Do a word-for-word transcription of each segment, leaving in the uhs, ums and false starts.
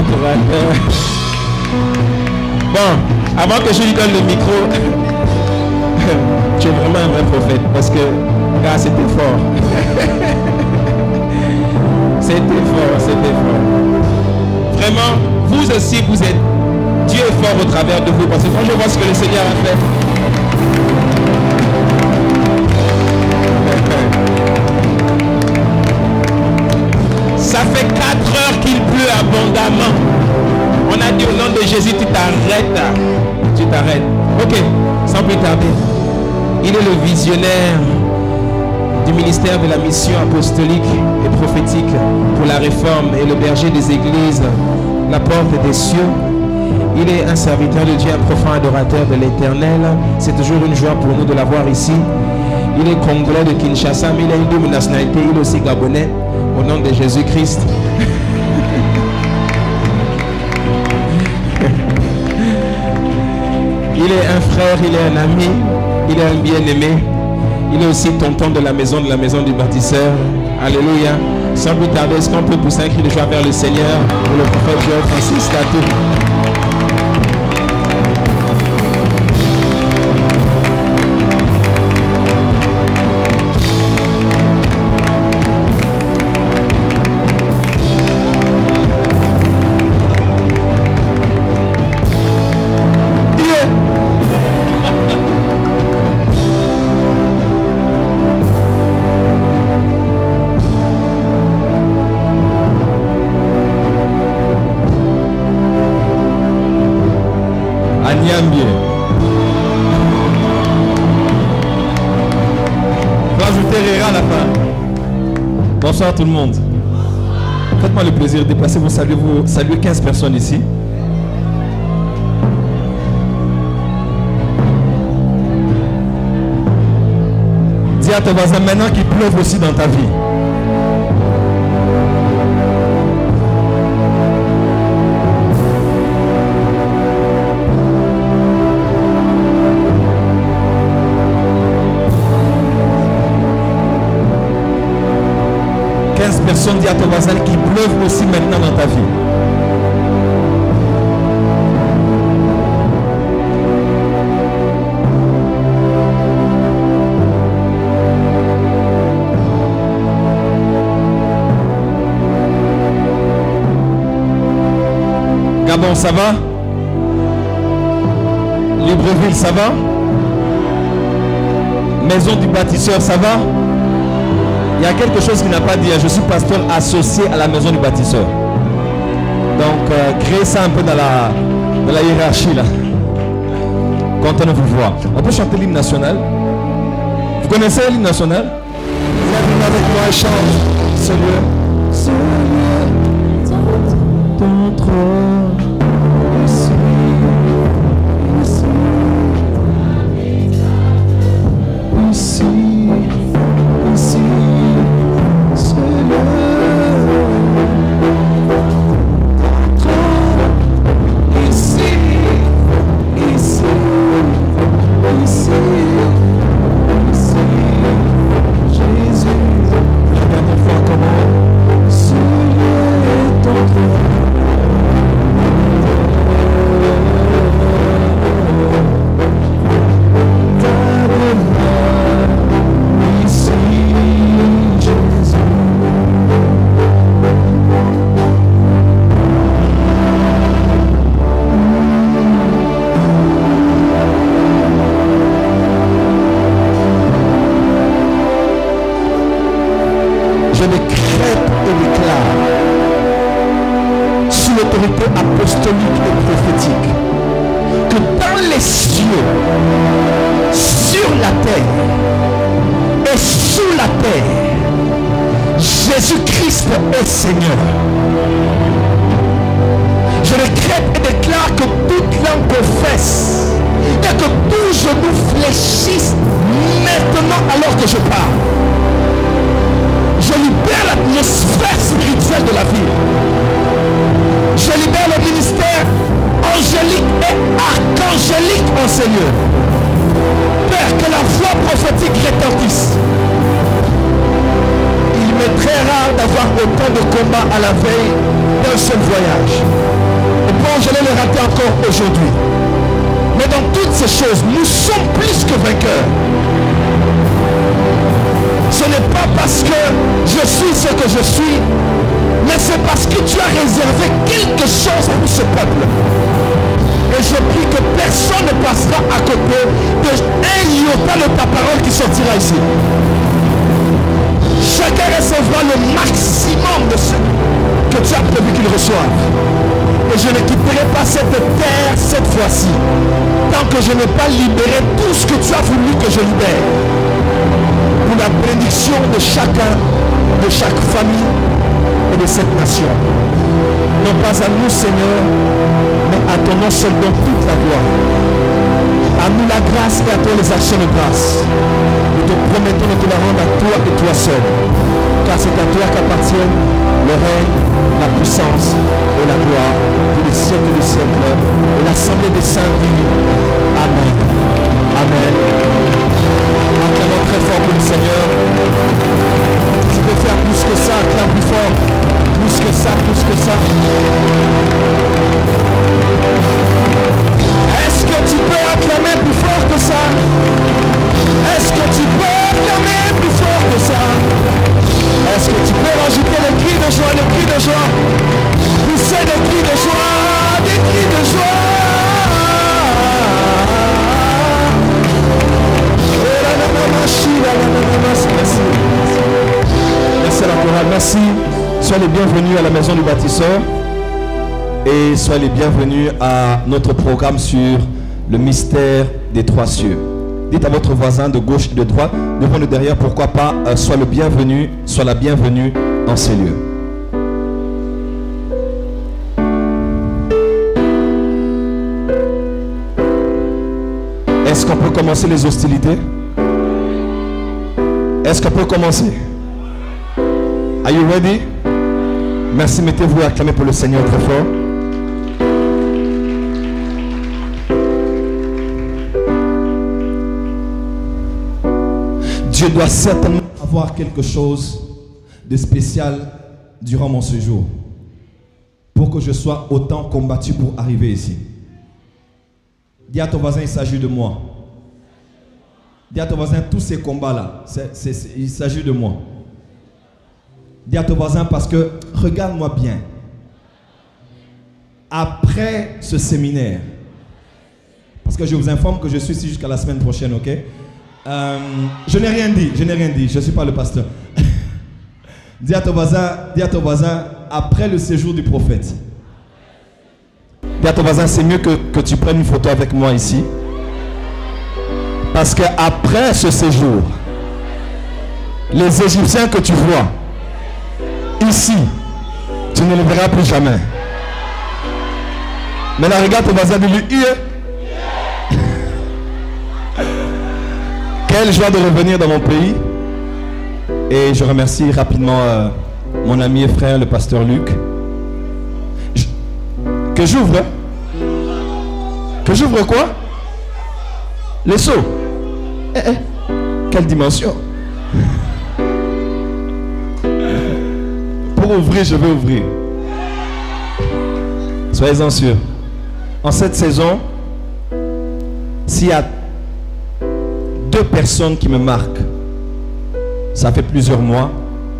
adorateur. Bon, avant que je lui donne le micro, tu es vraiment un vrai prophète parce que ah, c'était fort. C'était fort, c'était fort. Vraiment, vous aussi, vous êtes. Dieu est fort au travers de vous parce que quand je vois ce que le Seigneur a fait. Ça fait quatre heures qu'il pleut abondamment. On a dit au nom de Jésus, tu t'arrêtes. Tu t'arrêtes. Ok, sans plus tarder. Il est le visionnaire du ministère de la mission apostolique et prophétique pour la réforme et le berger des églises, la porte des cieux. Il est un serviteur de Dieu, un profond adorateur de l'Éternel. C'est toujours une joie pour nous de l'avoir ici. Il est congolais de Kinshasa, mais il a une double nationalité. Il est aussi gabonais, au nom de Jésus-Christ. Il est un frère, il est un ami, il est un bien-aimé. Il est aussi tonton de la maison, de la maison du bâtisseur. Alléluia. Sans plus tarder, est-ce qu'on peut pousser un cri de joie vers le Seigneur pour le prophète Joël Francis Tatou? Bonsoir tout le monde. Faites-moi le plaisir de déplacer, vous saluez, vous saluez quinze personnes ici. Dis à ton voisin maintenant qu'il pleuve aussi dans ta vie. quinze personnes, dis à ton voisin qu'il pleuve aussi maintenant dans ta vie. Gabon, ça va? Libreville, ça va? Maison du bâtisseur, ça va? Il y a quelque chose qui n'a pas dit. Je suis pasteur associé à la maison du bâtisseur. Donc, euh, créez ça un peu dans la, dans la hiérarchie là. Content de vous voir. On peut chanter l'hymne national. Vous connaissez l'hymne national? Viens avec moi, chante. Seigneur. Seigneur, ton trône. Ici, ici, ici, ici. Apostolique et prophétique que dans les cieux, sur la terre et sous la terre, Jésus-Christ est Seigneur. Je décrète et déclare que toute langue confesse et que tout genou fléchisse maintenant alors que je parle. Je libère l'atmosphère spirituelle de la vie. Je libère le ministère angélique et archangélique en Seigneur. Père, que la voix prophétique retentisse. Il m'est très rare d'avoir autant de combats à la veille d'un seul voyage. j'allais le rater encore aujourd'hui. Mais dans toutes ces choses, nous sommes plus que vainqueurs. Ce n'est pas parce que je suis ce que je suis, mais c'est parce que tu as réservé quelque chose pour ce peuple. Et je prie que personne ne passera à côté de un iota de ta parole qui sortira ici. Chacun recevra le maximum de ce que tu as prévu qu'il reçoive. Et je ne quitterai pas cette terre cette fois-ci, tant que je n'ai pas libéré tout ce que tu as voulu que je libère. Pour la bénédiction de chacun, de chaque famille et de cette nation. Non pas à nous, Seigneur, mais à ton nom seul dans toute la gloire. À nous la grâce et à toi les actions de grâce. Nous te promettons de te la rendre à toi et toi seul. Car c'est à toi qu'appartiennent le règne, la puissance et la gloire pour les siècles des siècles. Et l'assemblée des saints dit Amen. Amen. Acclamons très fort pour le Seigneur. Tu peux faire plus que ça, acclame plus fort. Plus que ça, plus que ça. Est-ce que tu peux acclamer plus fort que ça? Est-ce que tu peux acclamer plus fort que ça? Est-ce que tu peux rajouter les cris de joie, les cris de joie? Pousser des cris de joie, des cris de joie. Merci. Merci à la chorale. Merci. Soyez les bienvenus à la maison du bâtisseur. Et soyez les bienvenus à notre programme sur le mystère des trois cieux. Dites à votre voisin de gauche et de droite, devant et de derrière, pourquoi pas, euh, sois le bienvenu, sois la bienvenue dans ces lieux. Est-ce qu'on peut commencer les hostilités? Est-ce qu'on peut commencer? Are you ready? Merci, mettez-vous à acclamer pour le Seigneur très fort. Dieu doit certainement avoir quelque chose de spécial durant mon séjour pour que je sois autant combattu pour arriver ici. Dis à ton voisin, il s'agit de moi. Dis à ton voisin, tous ces combats-là, il s'agit de moi. Dis à ton voisin, parce que, regarde-moi bien. Après ce séminaire, parce que je vous informe que je suis ici jusqu'à la semaine prochaine, ok? Euh, je n'ai rien dit, je n'ai rien dit, je ne suis pas le pasteur. Dis à ton voisin, dis à ton voisin, après le séjour du prophète. Dis à ton voisin, c'est mieux que, que tu prennes une photo avec moi ici. Parce qu'après ce séjour, les Égyptiens que tu vois ici, tu ne les verras plus jamais. Maintenant, regarde ton voisin de lui. Quelle joie de revenir dans mon pays. Et je remercie rapidement euh, mon ami et frère, le pasteur Luc. Je... Que j'ouvre. Que j'ouvre quoi? Les seaux. Eh, eh. Quelle dimension. Pour ouvrir, je vais ouvrir. Soyez-en sûrs. En cette saison, s'il y a deux personnes qui me marquent, ça fait plusieurs mois,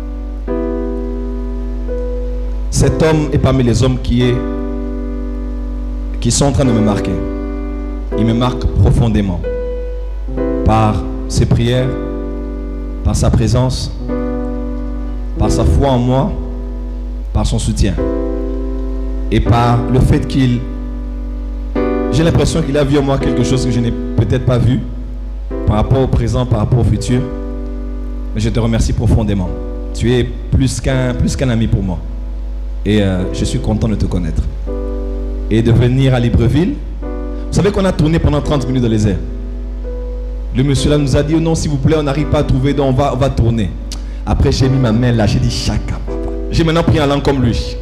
cet homme est parmi les hommes qui, est, qui sont en train de me marquer. Il me marque profondément par ses prières, par sa présence, par sa foi en moi, par son soutien et par le fait qu'il, j'ai l'impression qu'il a vu en moi quelque chose que je n'ai peut-être pas vu par rapport au présent, par rapport au futur. Mais je te remercie profondément. Tu es plus qu'un plus qu'un ami pour moi. Et euh, je suis content de te connaître. Et de venir à Libreville. Vous savez qu'on a tourné pendant trente minutes dans les airs. Le monsieur là nous a dit, oh non, s'il vous plaît, on n'arrive pas à trouver, donc on va, on va tourner. Après, j'ai mis ma main là, j'ai dit, chaka, papa. J'ai maintenant pris un langue comme lui.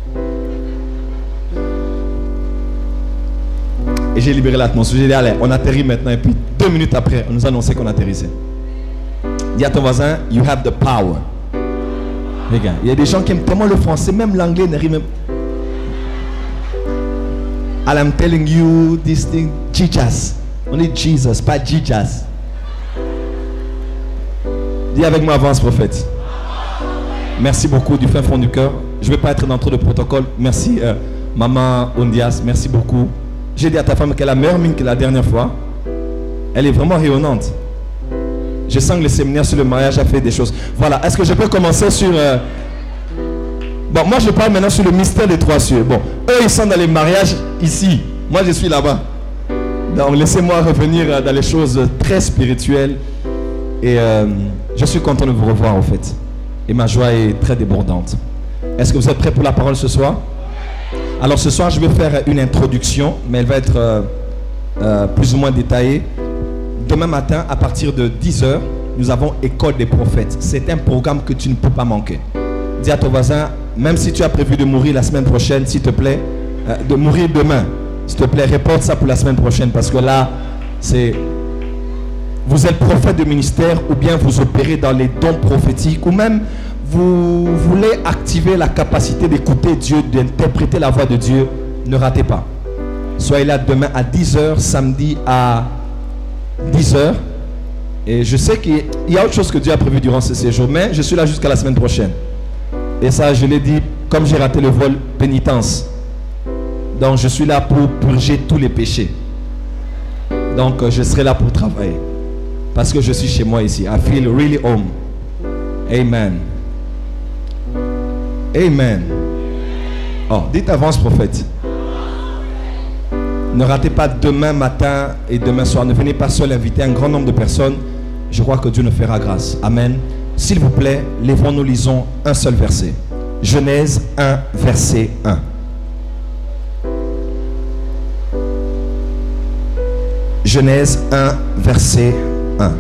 Et j'ai libéré l'atmosphère. J'ai dit, allez, on atterrit maintenant. Et puis, deux minutes après, on nous a annoncé qu'on atterrissait. Dis à ton voisin, you have the power. Regarde, il y a des gens qui aiment tellement le français, même l'anglais n'arrive même. And I'm telling you this thing, Jesus. On dit Jesus, pas Jesus. Dis avec moi, avance prophète. Merci beaucoup du fin fond du cœur. Je ne vais pas être dans trop de protocole. Merci euh, maman Ondias, merci beaucoup. J'ai dit à ta femme qu'elle a meilleure mine que la dernière fois. Elle est vraiment rayonnante. Je sens que le séminaire sur le mariage a fait des choses. Voilà, est-ce que je peux commencer sur... Euh... Bon, moi je parle maintenant sur le mystère des trois cieux. Bon, eux ils sont dans les mariages ici. Moi je suis là-bas. Donc laissez-moi revenir dans les choses très spirituelles. Et euh, je suis content de vous revoir en fait. Et ma joie est très débordante. Est-ce que vous êtes prêts pour la parole ce soir? Alors ce soir je vais faire une introduction, mais elle va être euh, euh, plus ou moins détaillée. Demain matin à partir de dix heures, nous avons École des prophètes. C'est un programme que tu ne peux pas manquer. Dis à ton voisin, même si tu as prévu de mourir la semaine prochaine, s'il te plaît, euh, de mourir demain, s'il te plaît, reporte ça pour la semaine prochaine, parce que là, c'est... Vous êtes prophète de ministère, ou bien vous opérez dans les dons prophétiques, ou même vous voulez activer la capacité d'écouter Dieu, d'interpréter la voix de Dieu. Ne ratez pas. Soyez là demain à dix heures, samedi à dix heures. Et je sais qu'il y a autre chose que Dieu a prévu durant ce séjour, mais je suis là jusqu'à la semaine prochaine. Et ça, je l'ai dit, comme j'ai raté le vol, pénitence. Donc, je suis là pour purger tous les péchés. Donc, je serai là pour travailler. Parce que je suis chez moi ici. I feel really home. Amen. Amen. Oh, dites avance, prophète. Ne ratez pas demain matin et demain soir. Ne venez pas seul, inviter un grand nombre de personnes. Je crois que Dieu nous fera grâce. Amen. S'il vous plaît, lèvons-nous, lisons un seul verset. Genèse un, verset un. Genèse un, verset un.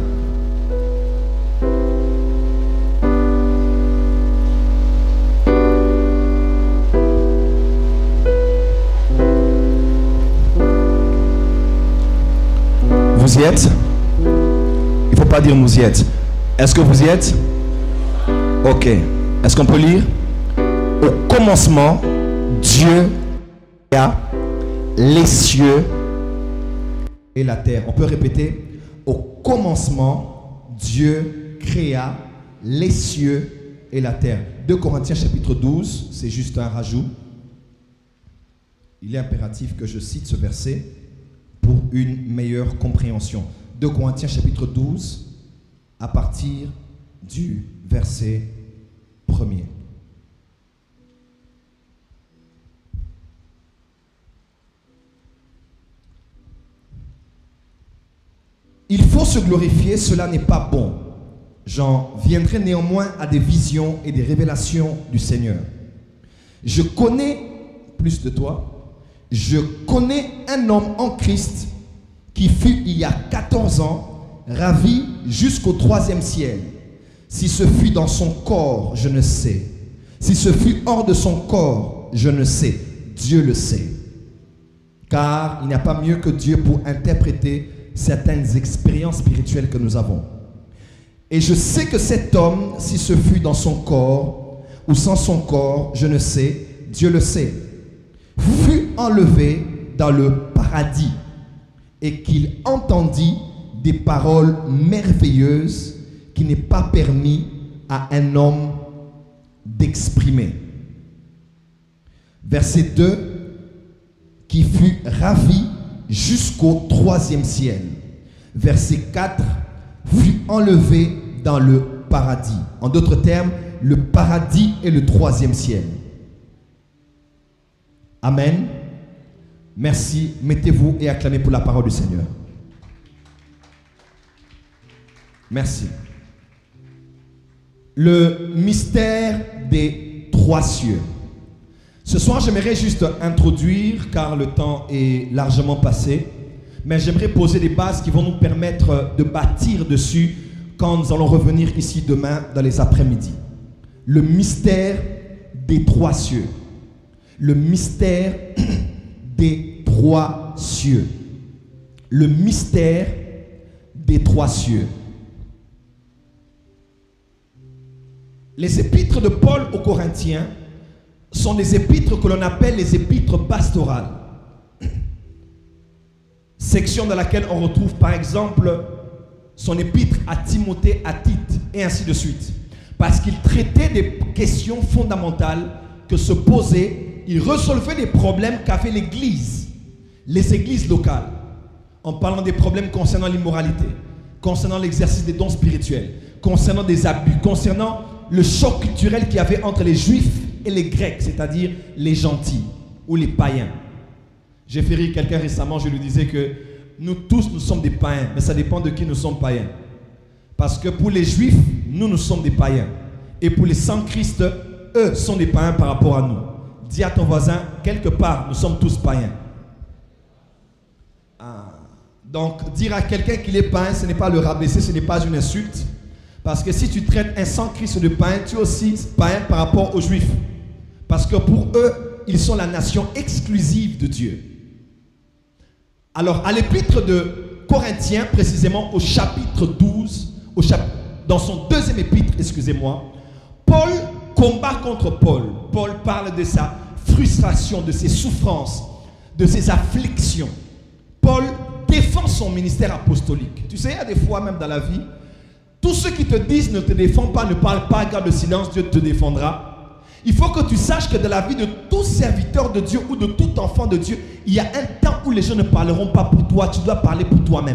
Vous y êtes? Il ne faut pas dire nous y êtes. Est-ce que vous y êtes? Ok. Est-ce qu'on peut lire? Au commencement, Dieu créa les cieux et la terre. On peut répéter. Au commencement, Dieu créa les cieux et la terre. deux Corinthiens chapitre douze, c'est juste un rajout. Il est impératif que je cite ce verset pour une meilleure compréhension. deux Corinthiens chapitre douze, à partir du verset premier. Il faut se glorifier, cela n'est pas bon. J'en viendrai néanmoins à des visions et des révélations du Seigneur. Je connais plus de toi. Je connais un homme en Christ qui fut il y a quatorze ans ravi jusqu'au troisième ciel. Si ce fut dans son corps, je ne sais. Si ce fut hors de son corps, je ne sais. Dieu le sait. Car il n'y a pas mieux que Dieu pour interpréter certaines expériences spirituelles que nous avons. Et je sais que cet homme, si ce fut dans son corps ou sans son corps, je ne sais, Dieu le sait, fut enlevé dans le paradis et qu'il entendit des paroles merveilleuses qui n'est pas permis à un homme d'exprimer. Verset deux, qui fut ravi jusqu'au troisième ciel. Verset quatre, fut enlevé dans le paradis. En d'autres termes, le paradis est le troisième ciel. Amen. Merci. Mettez-vous et acclamez pour la parole du Seigneur. Merci. Le mystère des trois cieux. Ce soir, j'aimerais juste introduire, car le temps est largement passé, mais j'aimerais poser des bases qui vont nous permettre de bâtir dessus quand nous allons revenir ici demain dans les après-midi. Le mystère des trois cieux. Le mystère des trois cieux. Le mystère des trois cieux. Les épîtres de Paul aux Corinthiens sont des épîtres que l'on appelle les épîtres pastorales. section dans laquelle on retrouve par exemple son épître à Timothée, à Tite, et ainsi de suite. Parce qu'il traitait des questions fondamentales que se posaient, il résolvait des problèmes qu'avait l'Église, les églises locales, en parlant des problèmes concernant l'immoralité, concernant l'exercice des dons spirituels, concernant des abus, concernant le choc culturel qu'il y avait entre les Juifs et les Grecs, c'est-à-dire les gentils ou les païens. J'ai fait rire quelqu'un récemment, je lui disais que nous tous, nous sommes des païens, mais ça dépend de qui nous sommes païens. Parce que pour les Juifs, nous, nous sommes des païens. Et pour les sans-Christ, eux sont des païens par rapport à nous. Dis à ton voisin, quelque part, nous sommes tous païens. Ah. Donc, dire à quelqu'un qu'il est païen, ce n'est pas le rabaisser, ce n'est pas une insulte. Parce que si tu traites un sans-Christ de païen, tu es aussi païen par rapport aux Juifs. Parce que pour eux, ils sont la nation exclusive de Dieu. Alors, à l'épître de Corinthiens, précisément au chapitre douze, au chap... dans son deuxième épître, excusez-moi, Paul combat contre Paul. Paul parle de sa frustration, de ses souffrances, de ses afflictions. Paul défend son ministère apostolique. Tu sais, il y a des fois même dans la vie, tous ceux qui te disent ne te défendent pas, ne parlent pas, garde le silence, Dieu te défendra. Il faut que tu saches que dans la vie de tout serviteur de Dieu ou de tout enfant de Dieu, il y a un temps où les gens ne parleront pas pour toi, tu dois parler pour toi-même.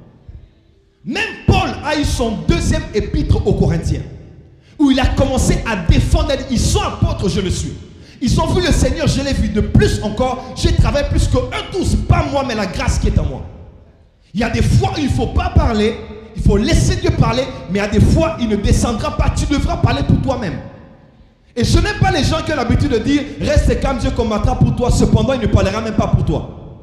Même Paul a eu son deuxième épître aux Corinthiens, où il a commencé à défendre, ils sont apôtres, je le suis. Ils ont vu le Seigneur, je l'ai vu. De plus encore, j'ai travaillé plus que eux tous, pas moi, mais la grâce qui est en moi. Il y a des fois où il ne faut pas parler, il faut laisser Dieu parler, mais il y a des fois il ne descendra pas, tu devras parler pour toi-même. Et je n'aime pas les gens qui ont l'habitude de dire reste calme, Dieu combattra pour toi. Cependant, il ne parlera même pas pour toi.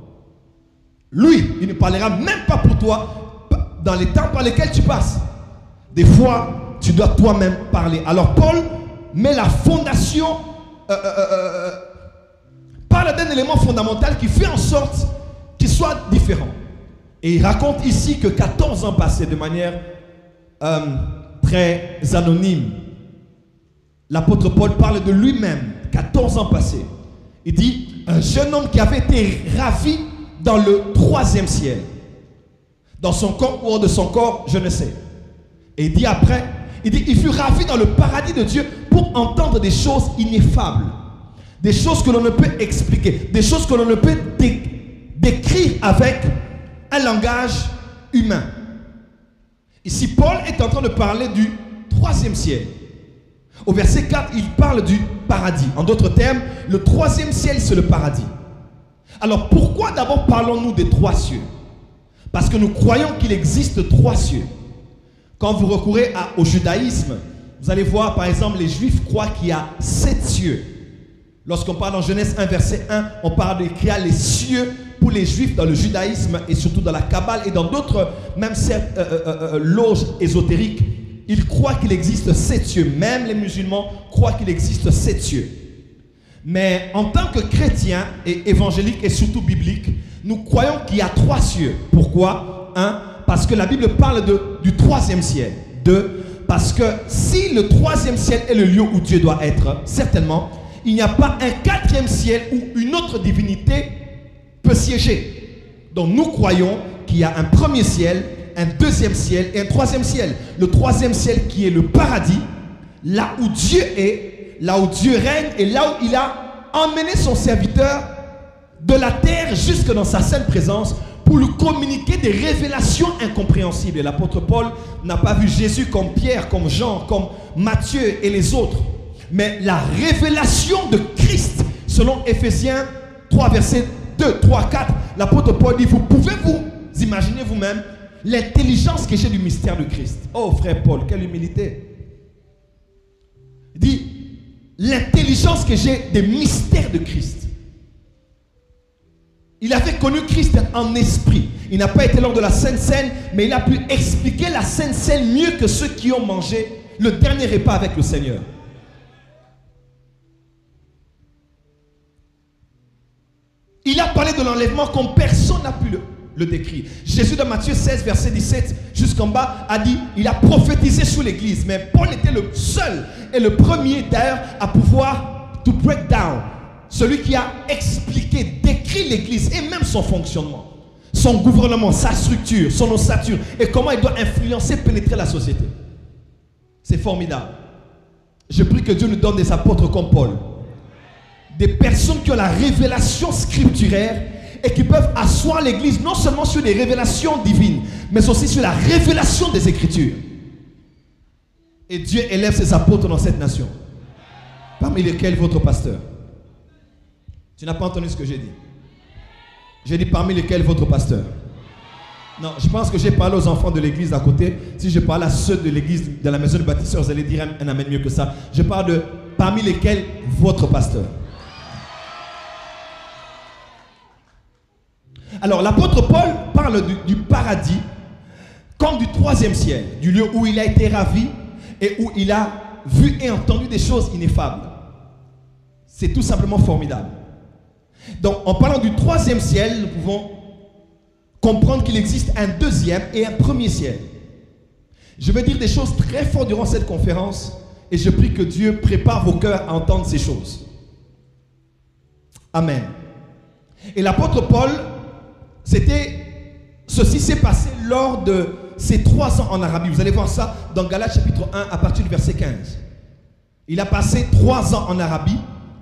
Lui, il ne parlera même pas pour toi dans les temps par lesquels tu passes. Des fois, tu dois toi-même parler. Alors, Paul met la fondation, euh, euh, euh, parle d'un élément fondamental qui fait en sorte qu'il soit différent. Et il raconte ici que quatorze ans passés de manière euh, très anonyme. L'apôtre Paul parle de lui-même, quatorze ans passés. Il dit, un jeune homme qui avait été ravi dans le troisième ciel. Dans son corps ou hors de son corps, je ne sais. Et il dit après, il dit, il fut ravi dans le paradis de Dieu pour entendre des choses ineffables. Des choses que l'on ne peut expliquer. Des choses que l'on ne peut dé décrire avec un langage humain. Ici, Paul est en train de parler du troisième ciel. Au verset quatre, il parle du paradis. En d'autres termes, le troisième ciel, c'est le paradis. Alors, pourquoi d'abord parlons-nous des trois cieux? Parce que nous croyons qu'il existe trois cieux. Quand vous recourez à, au judaïsme, vous allez voir, par exemple, les Juifs croient qu'il y a sept cieux. Lorsqu'on parle en Genèse un, verset un, on parle de qu'il y a les cieux pour les Juifs dans le judaïsme et surtout dans la Kabbale et dans d'autres, même cette euh, euh, euh, loges ésotériques. Ils croient qu'il existe sept cieux. Même les musulmans croient qu'il existe sept cieux. Mais en tant que chrétiens et évangéliques et surtout bibliques, nous croyons qu'il y a trois cieux. Pourquoi? Un, parce que la Bible parle de, du troisième ciel. Deux, parce que si le troisième ciel est le lieu où Dieu doit être, certainement, il n'y a pas un quatrième ciel où une autre divinité peut siéger. Donc nous croyons qu'il y a un premier ciel, un deuxième ciel et un troisième ciel. Le troisième ciel qui est le paradis, là où Dieu est, là où Dieu règne et là où il a emmené son serviteur de la terre jusque dans sa sainte présence pour lui communiquer des révélations incompréhensibles. Et l'apôtre Paul n'a pas vu Jésus comme Pierre, comme Jean, comme Matthieu et les autres, mais la révélation de Christ selon Éphésiens trois, versets deux, trois, quatre. L'apôtre Paul dit, vous pouvez vous imaginer vous-même l'intelligence que j'ai du mystère de Christ. Oh frère Paul, quelle humilité. Il dit, l'intelligence que j'ai des mystères de Christ. Il avait connu Christ en esprit. Il n'a pas été lors de la Sainte Seine, mais il a pu expliquer la Sainte Seine mieux que ceux qui ont mangé le dernier repas avec le Seigneur. Il a parlé de l'enlèvement comme personne n'a pu le, le décrire. Jésus dans Matthieu seize, verset dix-sept, jusqu'en bas, a dit, il a prophétisé sur l'église. Mais Paul était le seul et le premier d'ailleurs à pouvoir to break down. Celui qui a expliqué, décrit l'église et même son fonctionnement. son gouvernement, sa structure, son ossature et comment il doit influencer, pénétrer la société. C'est formidable. Je prie que Dieu nous donne des apôtres comme Paul. Des personnes qui ont la révélation scripturaire et qui peuvent asseoir l'église non seulement sur des révélations divines, mais aussi sur la révélation des Écritures. Et Dieu élève ses apôtres dans cette nation. Parmi lesquels votre pasteur. Tu n'as pas entendu ce que j'ai dit. J'ai dit parmi lesquels votre pasteur. Non, je pense que j'ai parlé aux enfants de l'église d'à côté. Si je parle à ceux de l'église de la maison de bâtisseurs, vous allez dire un, un amen mieux que ça. Je parle de parmi lesquels votre pasteur. Alors l'apôtre Paul parle du, du paradis comme du troisième ciel, du lieu où il a été ravi et où il a vu et entendu des choses ineffables. C'est tout simplement formidable. Donc en parlant du troisième ciel, nous pouvons comprendre qu'il existe un deuxième et un premier ciel. Je vais dire des choses très fortes durant cette conférence et je prie que Dieu prépare vos cœurs à entendre ces choses. Amen. Et l'apôtre Paul, c'était, ceci s'est passé lors de ses trois ans en Arabie. Vous allez voir ça dans Galates chapitre un à partir du verset quinze. Il a passé trois ans en Arabie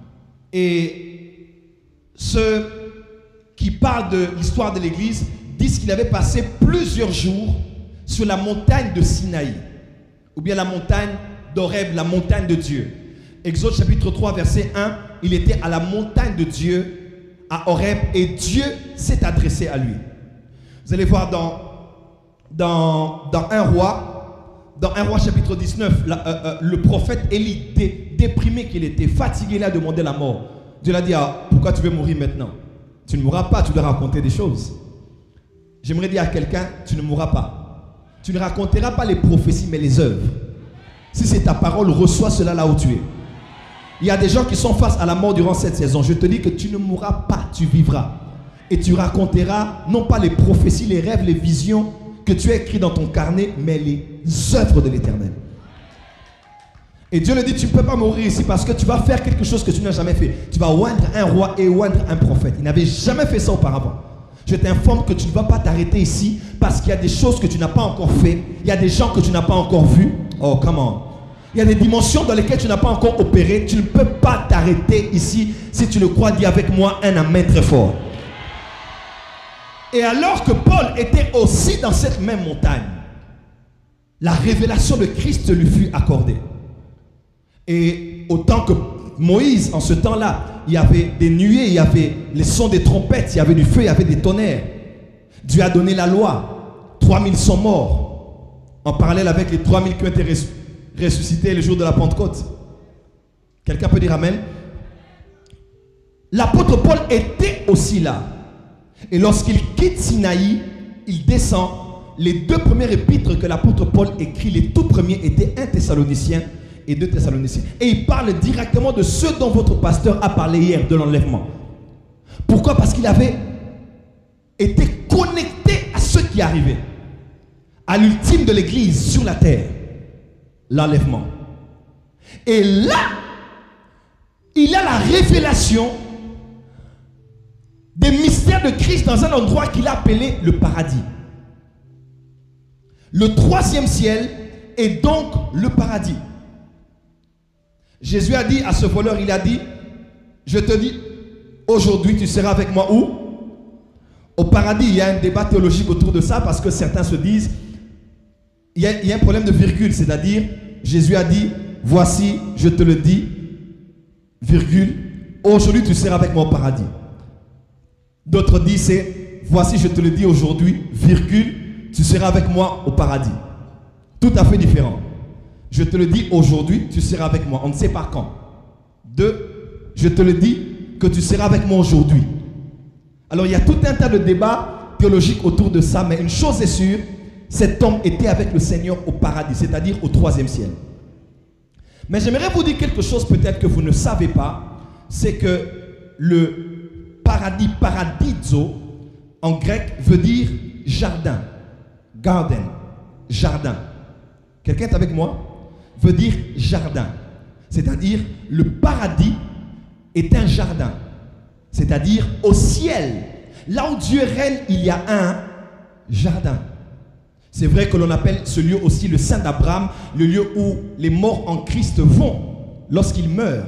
et ceux qui parlent de l'histoire de l'église disent qu'il avait passé plusieurs jours sur la montagne de Sinaï ou bien la montagne d'Horeb, la montagne de Dieu. Exode chapitre trois verset un, il était à la montagne de Dieu à Horeb et Dieu s'est adressé à lui. Vous allez voir dans, dans, dans un roi, dans un roi chapitre dix-neuf, la, euh, euh, le prophète Élie, dé, déprimé qu'il était, fatigué, il a demandé la mort. Dieu l'a dit, ah, pourquoi tu veux mourir maintenant? Tu ne mourras pas, tu dois raconter des choses. J'aimerais dire à quelqu'un, tu ne mourras pas. Tu ne raconteras pas les prophéties, mais les œuvres. Si c'est ta parole, reçois cela là où tu es. Il y a des gens qui sont face à la mort durant cette saison. Je te dis que tu ne mourras pas, tu vivras. Et tu raconteras non pas les prophéties, les rêves, les visions que tu as écrits dans ton carnet, mais les œuvres de l'Éternel. Et Dieu le dit, tu ne peux pas mourir ici parce que tu vas faire quelque chose que tu n'as jamais fait. Tu vas oindre un roi et oindre un prophète. Il n'avait jamais fait ça auparavant. Je t'informe que tu ne vas pas t'arrêter ici parce qu'il y a des choses que tu n'as pas encore fait. Il y a des gens que tu n'as pas encore vus. Oh, come on. Il y a des dimensions dans lesquelles tu n'as pas encore opéré. Tu ne peux pas t'arrêter ici. Si tu le crois, dis avec moi un amen très fort. Et alors que Paul était aussi dans cette même montagne, la révélation de Christ lui fut accordée. Et autant que Moïse, en ce temps-là, il y avait des nuées, il y avait les sons des trompettes, il y avait du feu, il y avait des tonnerres. Dieu a donné la loi. trois mille sont morts. En parallèle avec les trois mille qui ont été ressuscités le jour de la Pentecôte. Quelqu'un peut dire amen? L'apôtre Paul était aussi là. Et lorsqu'il quitte Sinaï, il descend. Les deux premiers épîtres que l'apôtre Paul écrit, les tout premiers étaient un Thessalonicien et deux Thessaloniciens. Et il parle directement de ce dont votre pasteur a parlé hier, de l'enlèvement. Pourquoi? Parce qu'il avait été connecté à ce qui arrivait. À l'ultime de l'église sur la terre. L'enlèvement. Et là, il a la révélation des mystères de Christ dans un endroit qu'il a appelé le paradis. Le troisième ciel est donc le paradis. Jésus a dit à ce voleur, il a dit, je te dis, aujourd'hui tu seras avec moi où? Au paradis. Il y a un débat théologique autour de ça parce que certains se disent, il y a, il y a un problème de virgule, c'est-à-dire, Jésus a dit, voici, je te le dis, virgule, aujourd'hui tu seras avec moi au paradis. D'autres disent, c'est, voici, je te le dis aujourd'hui, virgule, tu seras avec moi au paradis. Tout à fait différent. Je te le dis aujourd'hui, tu seras avec moi. On ne sait pas quand. Deux, je te le dis que tu seras avec moi aujourd'hui. Alors il y a tout un tas de débats théologiques autour de ça, mais une chose est sûre, cet homme était avec le Seigneur au paradis, c'est-à-dire au troisième ciel. Mais j'aimerais vous dire quelque chose peut-être que vous ne savez pas, c'est que le paradis, paradiso, en grec, veut dire jardin. Garden, jardin. Quelqu'un est avec moi? Veut dire jardin. C'est-à-dire le paradis est un jardin. C'est-à-dire au ciel, Là où Dieu règne, il y a un jardin. C'est vrai que l'on appelle ce lieu aussi le Saint d'Abraham, le lieu où les morts en Christ vont lorsqu'ils meurent.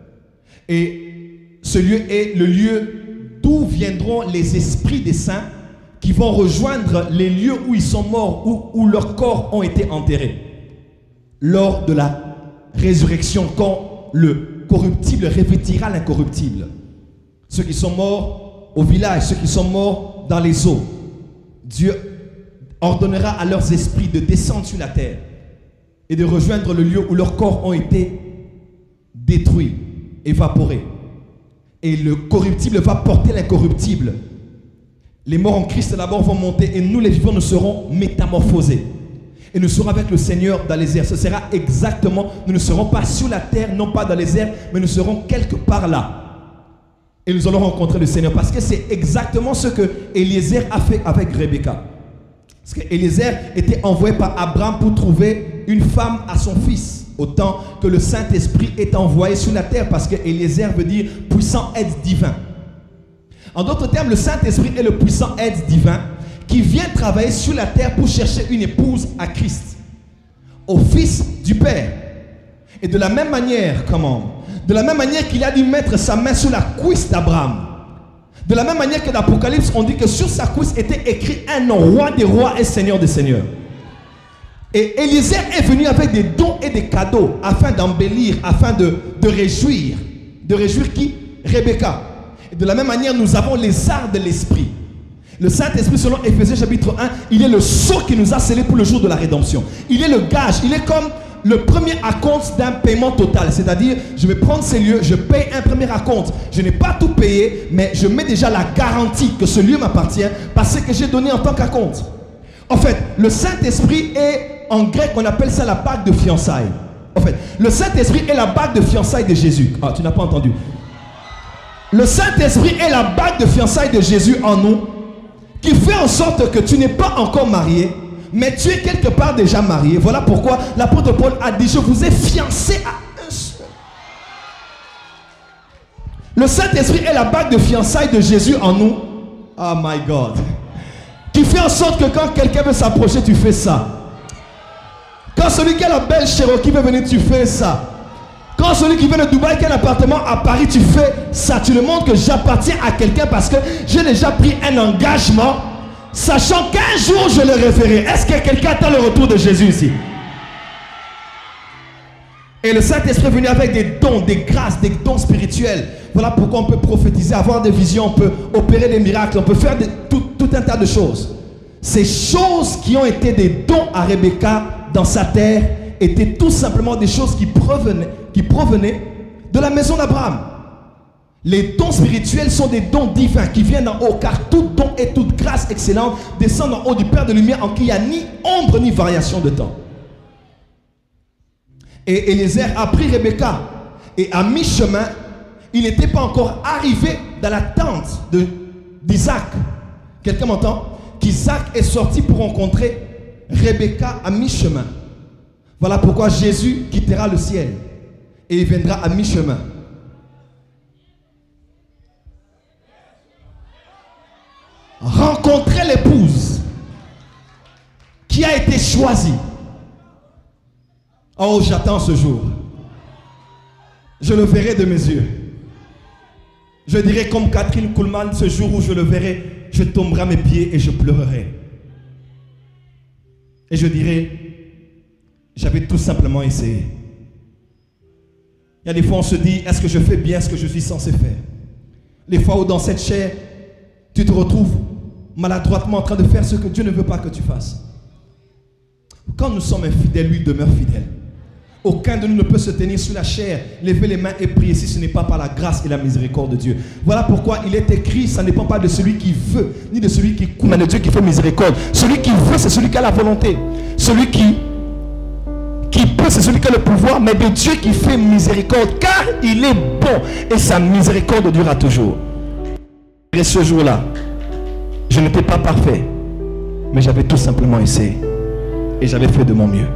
Et ce lieu est le lieu d'où viendront les esprits des saints qui vont rejoindre les lieux où ils sont morts, où, où leurs corps ont été enterrés. Lors de la résurrection, quand le corruptible revêtira l'incorruptible. Ceux qui sont morts au village, ceux qui sont morts dans les eaux, Dieu ordonnera à leurs esprits de descendre sur la terre et de rejoindre le lieu où leurs corps ont été détruits, évaporés. Et le corruptible va porter l'incorruptible. Les morts en Christ d'abord vont monter et nous les vivants nous serons métamorphosés. Et nous serons avec le Seigneur dans les airs. Ce sera exactement, nous ne serons pas sur la terre, non pas dans les airs, mais nous serons quelque part là. Et nous allons rencontrer le Seigneur. Parce que c'est exactement ce que Eliezer a fait avec Rebecca. Parce qu'Eliezer était envoyé par Abraham pour trouver une femme à son fils. Autant que le Saint-Esprit est envoyé sur la terre. Parce que Eliezer veut dire puissant aide divin. En d'autres termes, le Saint-Esprit est le puissant aide divin qui vient travailler sur la terre pour chercher une épouse à Christ, au Fils du Père. Et de la même manière, comment? De la même manière qu'il a dû mettre sa main sur la cuisse d'Abraham. De la même manière que dans l'Apocalypse, on dit que sur sa cuisse était écrit un nom, roi des rois et seigneur des seigneurs. Et Eliezer est venu avec des dons et des cadeaux afin d'embellir, afin de, de réjouir. De réjouir qui? Rebecca. Et de la même manière, nous avons les arts de l'esprit. Le Saint-Esprit, selon Éphésiens chapitre un, il est le sceau qui nous a scellés pour le jour de la rédemption. Il est le gage, il est comme le premier acompte d'un paiement total. C'est-à-dire, je vais prendre ces lieux, je paye un premier acompte. Je n'ai pas tout payé, mais je mets déjà la garantie que ce lieu m'appartient parce que j'ai donné en tant qu'acompte. En fait, le Saint-Esprit est, en grec, on appelle ça la bague de fiançailles. En fait, le Saint-Esprit est la bague de fiançailles de Jésus. Ah, tu n'as pas entendu. Le Saint-Esprit est la bague de fiançailles de Jésus en nous, qui fait en sorte que tu n'es pas encore marié, mais tu es quelque part déjà marié. Voilà pourquoi l'apôtre Paul a dit, je vous ai fiancé à un seul. Le Saint-Esprit est la bague de fiançailles de Jésus en nous. Oh my God. Qui fait en sorte que quand quelqu'un veut s'approcher, tu fais ça. Quand celui qui a la belle Cherokee veut venir, tu fais ça. Quand celui qui vient de Dubaï, qui a un appartement à Paris, tu fais ça. Tu le montres que j'appartiens à quelqu'un parce que j'ai déjà pris un engagement, sachant qu'un jour je le reverrai. Est-ce que quelqu'un attend le retour de Jésus ici? Et le Saint-Esprit est venu avec des dons, des grâces, des dons spirituels. Voilà pourquoi on peut prophétiser, avoir des visions, on peut opérer des miracles, on peut faire des, tout, tout un tas de choses. Ces choses qui ont été des dons à Rebecca dans sa terre étaient tout simplement des choses qui provenaient, qui provenaient de la maison d'Abraham. Les dons spirituels sont des dons divins qui viennent d'en haut, car tout don et toute grâce excellente descend en haut du Père de lumière en qui il n'y a ni ombre ni variation de temps. Et Eliezer a pris Rebecca et à mi-chemin, il n'était pas encore arrivé dans la tente d'Isaac. Quelqu'un m'entend? Qu'Isaac est sorti pour rencontrer Rebecca à mi-chemin. Voilà pourquoi Jésus quittera le ciel et il viendra à mi-chemin. Rencontrer l'épouse qui a été choisie. Oh, j'attends ce jour. Je le verrai de mes yeux. Je dirai comme Catherine Kuhlman, ce jour où je le verrai, je tomberai à mes pieds et je pleurerai. Et je dirai, j'avais tout simplement essayé. Il y a des fois on se dit, est-ce que je fais bien ce que je suis censé faire? Les fois où dans cette chair, tu te retrouves maladroitement en train de faire ce que Dieu ne veut pas que tu fasses. Quand nous sommes infidèles, lui demeure fidèle. Aucun de nous ne peut se tenir sur la chair, lever les mains et prier si ce n'est pas par la grâce et la miséricorde de Dieu. Voilà pourquoi il est écrit, ça ne dépend pas de celui qui veut, ni de celui qui court, mais de Dieu qui fait miséricorde. Celui qui veut, c'est celui qui a la volonté. Celui qui, qui peut, c'est celui qui a le pouvoir, mais de Dieu qui fait miséricorde, car il est bon et sa miséricorde durera toujours. Et ce jour-là, je n'étais pas parfait, mais j'avais tout simplement essayé et j'avais fait de mon mieux.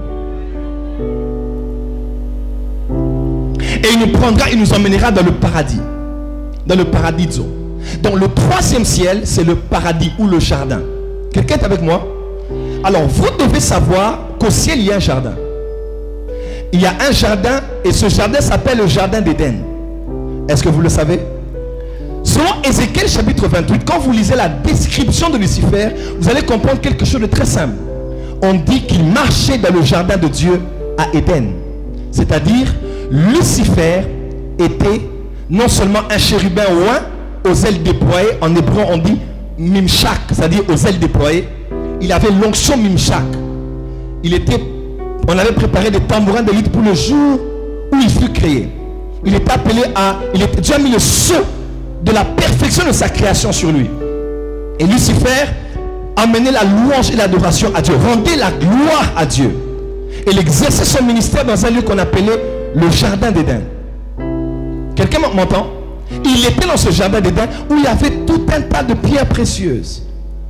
Et il nous prendra, il nous emmènera dans le paradis. Dans le paradiso. Donc le troisième ciel, c'est le paradis ou le jardin. Quelqu'un est avec moi? Alors vous devez savoir qu'au ciel, il y a un jardin. Il y a un jardin et ce jardin s'appelle le jardin d'Éden. Est-ce que vous le savez? Selon Ézéchiel chapitre vingt-huit, quand vous lisez la description de Lucifer, vous allez comprendre quelque chose de très simple. On dit qu'il marchait dans le jardin de Dieu à Éden. C'est-à-dire, Lucifer était non seulement un chérubin oint aux ailes déployées, en hébreu on dit Mimshak, c'est-à-dire aux ailes déployées. Il avait l'onction Mimshak. Il était, on avait préparé des tambourins de lutte pour le jour où il fut créé. Il était appelé à, il était, Dieu a mis le sceau de la perfection de sa création sur lui. Et Lucifer amenait la louange et l'adoration à Dieu, rendait la gloire à Dieu. Et il exerçait son ministère dans un lieu qu'on appelait le jardin d'Éden. Quelqu'un m'entend? Il était dans ce jardin d'Éden où il y avait tout un tas de pierres précieuses.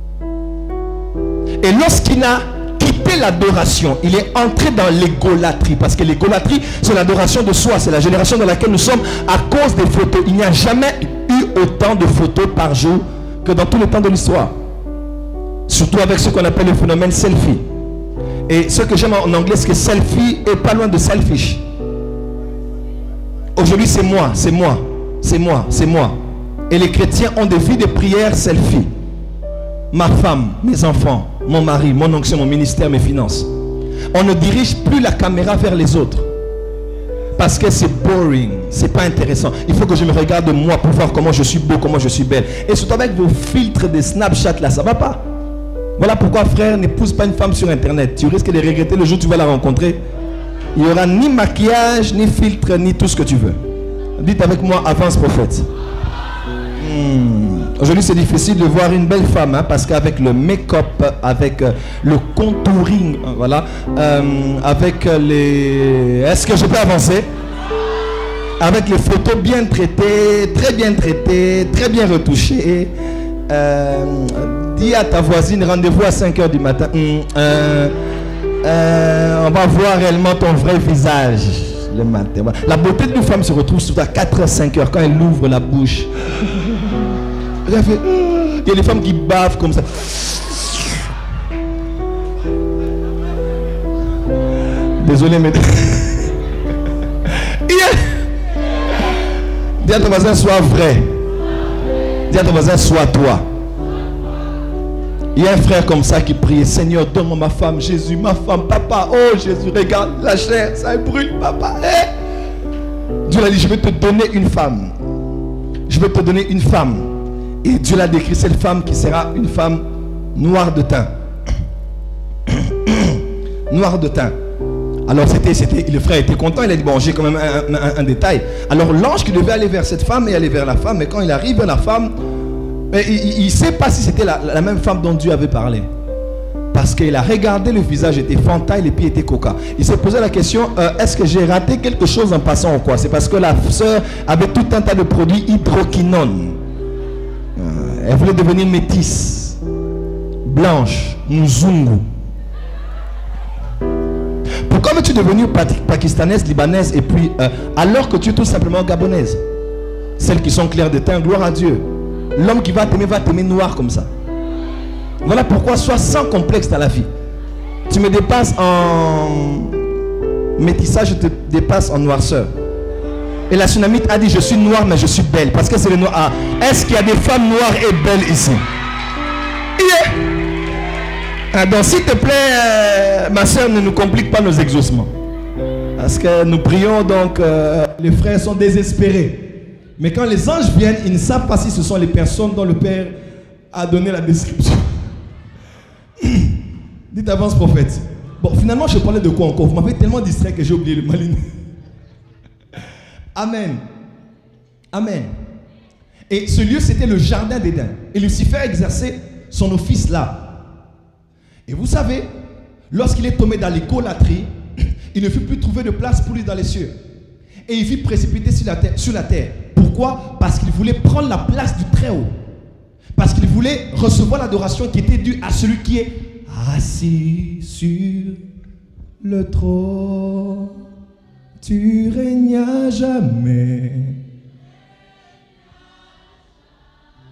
Et lorsqu'il a quitté l'adoration, il est entré dans l'égolatrie. Parce que l'égolatrie, c'est l'adoration de soi. C'est la génération dans laquelle nous sommes à cause des photos. Il n'y a jamais eu autant de photos par jour que dans tous les temps de l'histoire. Surtout avec ce qu'on appelle le phénomène selfie. Et ce que j'aime en anglais, c'est que selfie est pas loin de selfish. Aujourd'hui, c'est moi, c'est moi, c'est moi, c'est moi. Et les chrétiens ont des vies de prière selfie. Ma femme, mes enfants, mon mari, mon onction, mon ministère, mes finances. On ne dirige plus la caméra vers les autres. Parce que c'est boring, c'est pas intéressant. Il faut que je me regarde moi pour voir comment je suis beau, comment je suis belle. Et surtout avec vos filtres de Snapchat là, ça va pas. Voilà pourquoi, frère, n'épouse pas une femme sur internet. Tu risques de regretter le jour où tu vas la rencontrer. Il n'y aura ni maquillage, ni filtre, ni tout ce que tu veux. Dites avec moi, avance prophète. Hmm. Aujourd'hui, c'est difficile de voir une belle femme, hein, parce qu'avec le make-up, avec euh, le contouring, euh, voilà, euh, avec les... Est-ce que je peux avancer? Avec les photos bien traitées, très bien traitées, très bien retouchées. Euh, dis à ta voisine, rendez-vous à cinq heures du matin. Hmm, euh, euh, on va voir réellement ton vrai visage le matin. La beauté d'une femme se retrouve surtout à quatre heures, cinq heures, quand elle ouvre la bouche. Il y a des femmes qui bavent comme ça. Désolé, mais... Dis à ton voisin, sois vrai. Dis à ton voisin, sois toi. Il y a un frère comme ça qui prie, Seigneur, donne-moi ma femme, Jésus, ma femme, papa. Oh Jésus, regarde la chair, ça brûle, papa. Eh? Dieu l'a dit, je vais te donner une femme. Je vais te donner une femme. Et Dieu l'a décrit, cette femme qui sera une femme noire de teint. Noire de teint. Alors c'était, c'était, le frère était content, il a dit, bon, j'ai quand même un, un, un détail. Alors l'ange qui devait aller vers cette femme et aller vers la femme, mais quand il arrive vers la femme, il ne sait pas si c'était la, la même femme dont Dieu avait parlé. Parce qu'il a regardé, le visage était fantail, les pieds étaient coca. Il s'est posé la question, euh, est-ce que j'ai raté quelque chose en passant ou quoi? C'est parce que la sœur avait tout un tas de produits hydroquinone. Euh, elle voulait devenir métisse, blanche, mzungu. Pourquoi veux-tu devenir pakistanaise, libanaise et puis euh, alors que tu es tout simplement gabonaise? Celles qui sont claires de teint, gloire à Dieu. L'homme qui va t'aimer va t'aimer noir comme ça. Voilà pourquoi sois sans complexe dans la vie. Tu me dépasses en métissage, je te dépasse en noirceur. Et la tsunamite a dit, je suis noire mais je suis belle. Parce que c'est le noir. Ah, est-ce qu'il y a des femmes noires et belles ici? Yeah. Ah, donc s'il te plaît, euh, ma soeur, ne nous complique pas nos exaucements. Parce que nous prions donc, euh, les frères sont désespérés. Mais quand les anges viennent, ils ne savent pas si ce sont les personnes dont le Père a donné la description. Dites avance prophète. Bon, finalement, je parlais de quoi encore? Vous m'avez tellement distrait que j'ai oublié le malin. Amen. Amen. Et ce lieu, c'était le jardin d'Éden. Et Lucifer exerçait son office là. Et vous savez, lorsqu'il est tombé dans l'idolâtrie, il ne fut plus trouvé de place pour lui dans les cieux. Et il fut précipité sur la terre. Sur la terre. Pourquoi? Parce qu'il voulait prendre la place du Très-Haut. Parce qu'il voulait recevoir l'adoration qui était due à celui qui est assis sur le trône. Tu règnes à jamais.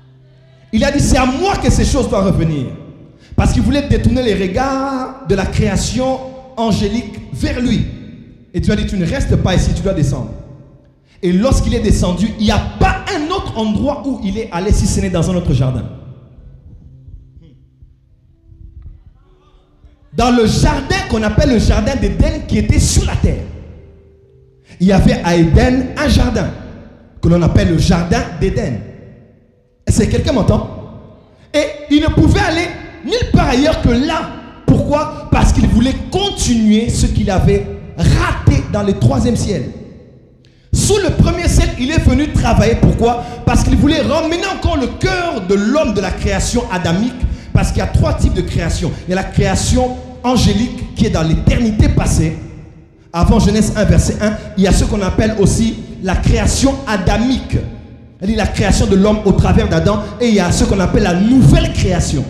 voit que ces choses doivent revenir. Parce qu'il voulait détourner les regards de la création angélique vers lui. Et Dieu a dit, tu ne restes pas ici, tu dois descendre. Et lorsqu'il est descendu, il n'y a pas un autre endroit où il est allé si ce n'est dans un autre jardin. Dans le jardin qu'on appelle le jardin d'Éden qui était sur la terre. Il y avait à Éden un jardin que l'on appelle le jardin d'Éden. Est-ce que quelqu'un m'entend? Et il ne pouvait aller nulle part ailleurs que là. Pourquoi? Parce qu'il voulait continuer ce qu'il avait raté dans le troisième ciel. Sous le premier ciel, il est venu travailler. Pourquoi? Parce qu'il voulait ramener encore le cœur de l'homme de la création adamique. Parce qu'il y a trois types de création. Il y a la création angélique qui est dans l'éternité passée. Avant Genèse un, verset un, il y a ce qu'on appelle aussi la création adamique. C'est-à-dire la création de l'homme au travers d'Adam. Et il y a ce qu'on appelle la nouvelle création.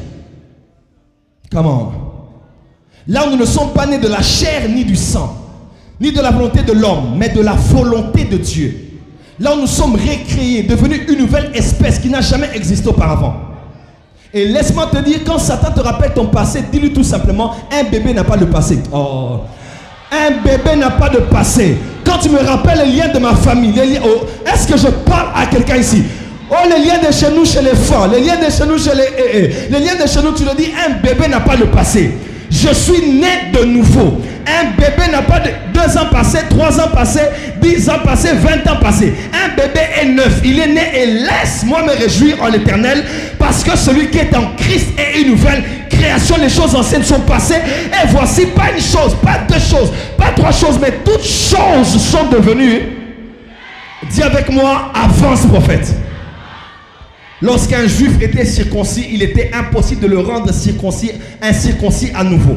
Comment? Là où nous ne sommes pas nés de la chair ni du sang, ni de la volonté de l'homme, mais de la volonté de Dieu. Là où nous sommes récréés, devenus une nouvelle espèce qui n'a jamais existé auparavant. Et laisse-moi te dire, quand Satan te rappelle ton passé, dis-lui tout simplement, un bébé n'a pas de passé. Oh, un bébé n'a pas de passé. Quand tu me rappelles les liens de ma famille, oh, est-ce que je parle à quelqu'un ici? Oh, les liens de chez nous, chez les femmes, les liens de chez nous, chez les... Eh, eh, les liens de chez nous, tu le dis, un bébé n'a pas de passé. Je suis né de nouveau. Un bébé n'a pas de deux ans passés, trois ans passés, dix ans passés, vingt ans passés. Un bébé est neuf. Il est né et laisse-moi me réjouir en l'Éternel parce que celui qui est en Christ est une nouvelle création. Les choses anciennes sont passées et voici pas une chose, pas deux choses, pas trois choses, mais toutes choses sont devenues. Dis avec moi, avance prophète. Lorsqu'un juif était circoncis, il était impossible de le rendre circoncis, incirconcis à nouveau.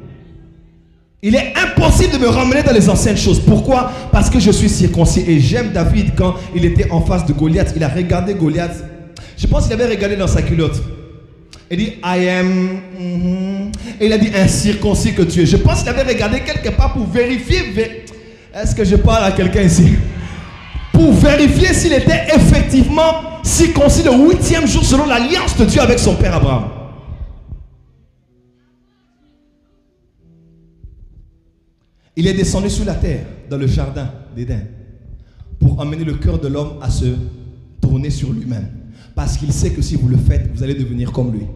Il est impossible de me ramener dans les anciennes choses. Pourquoi? Parce que je suis circoncis. Et j'aime David quand il était en face de Goliath. Il a regardé Goliath. Je pense qu'il avait regardé dans sa culotte. Il dit, I am... Mm-hmm. Et il a dit, incirconcis que tu es. Je pense qu'il avait regardé quelque part pour vérifier. Est-ce que je parle à quelqu'un ici? Pour vérifier s'il était effectivement circoncis le huitième jour selon l'alliance de Dieu avec son père Abraham. Il est descendu sur la terre, dans le jardin d'Éden, pour emmener le cœur de l'homme à se tourner sur lui-même. Parce qu'il sait que si vous le faites, vous allez devenir comme lui.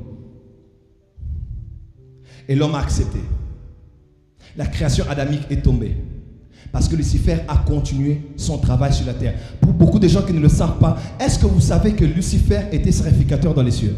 Et l'homme a accepté. La création adamique est tombée. Parce que Lucifer a continué son travail sur la terre. Pour beaucoup de gens qui ne le savent pas, est-ce que vous savez que Lucifer était sacrificateur dans les cieux?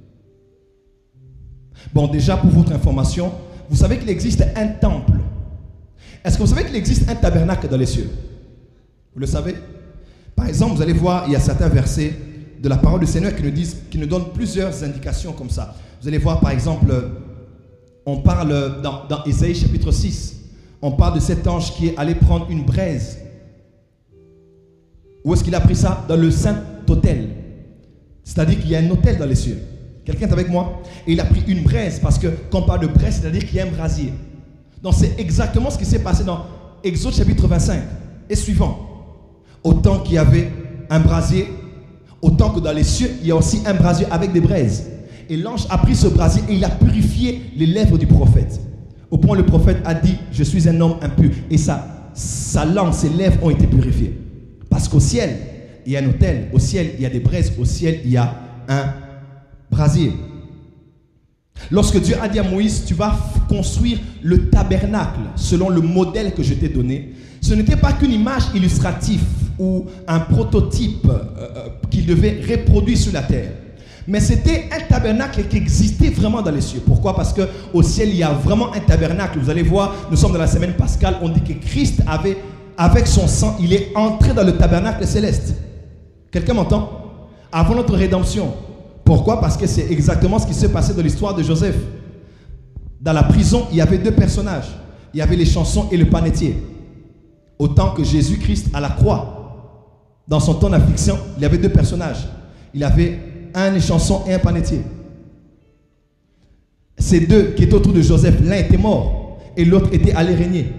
Bon, déjà pour votre information, vous savez qu'il existe un temple. Est-ce que vous savez qu'il existe un tabernacle dans les cieux? Vous le savez? Par exemple, vous allez voir, il y a certains versets de la parole du Seigneur qui nous disent, qui nous donnent plusieurs indications comme ça. Vous allez voir, par exemple, on parle dans, dans Ésaïe chapitre six. On parle de cet ange qui est allé prendre une braise. Où est-ce qu'il a pris ça? Dans le saint autel. C'est-à-dire qu'il y a un autel dans les cieux. Quelqu'un est avec moi? Et il a pris une braise parce que quand on parle de braise, c'est-à-dire qu'il y a un brasier. Donc c'est exactement ce qui s'est passé dans Exode chapitre vingt-cinq et suivant. Autant qu'il y avait un brasier, autant que dans les cieux, il y a aussi un brasier avec des braises. Et l'ange a pris ce brasier et il a purifié les lèvres du prophète. Au point où le prophète a dit, je suis un homme impur. Et sa, sa langue, ses lèvres ont été purifiées. Parce qu'au ciel, il y a un autel. Au ciel, il y a des braises. Au ciel, il y a un brasier. Lorsque Dieu a dit à Moïse, tu vas construire le tabernacle selon le modèle que je t'ai donné, ce n'était pas qu'une image illustrative ou un prototype euh, qu'il devait reproduire sur la terre. Mais c'était un tabernacle qui existait vraiment dans les cieux. Pourquoi? Parce qu'au ciel, il y a vraiment un tabernacle. Vous allez voir, nous sommes dans la semaine pascale, on dit que Christ avait, avec son sang, il est entré dans le tabernacle céleste. Quelqu'un m'entend? Avant notre rédemption. Pourquoi? Parce que c'est exactement ce qui s'est passé dans l'histoire de Joseph. Dans la prison, il y avait deux personnages. Il y avait les chansons et le panetier. Autant que Jésus-Christ à la croix, dans son temps d'affliction, il y avait deux personnages. Il y avait un échanson et un panetier. Ces deux qui étaient autour de Joseph, l'un était mort et l'autre était allé régner.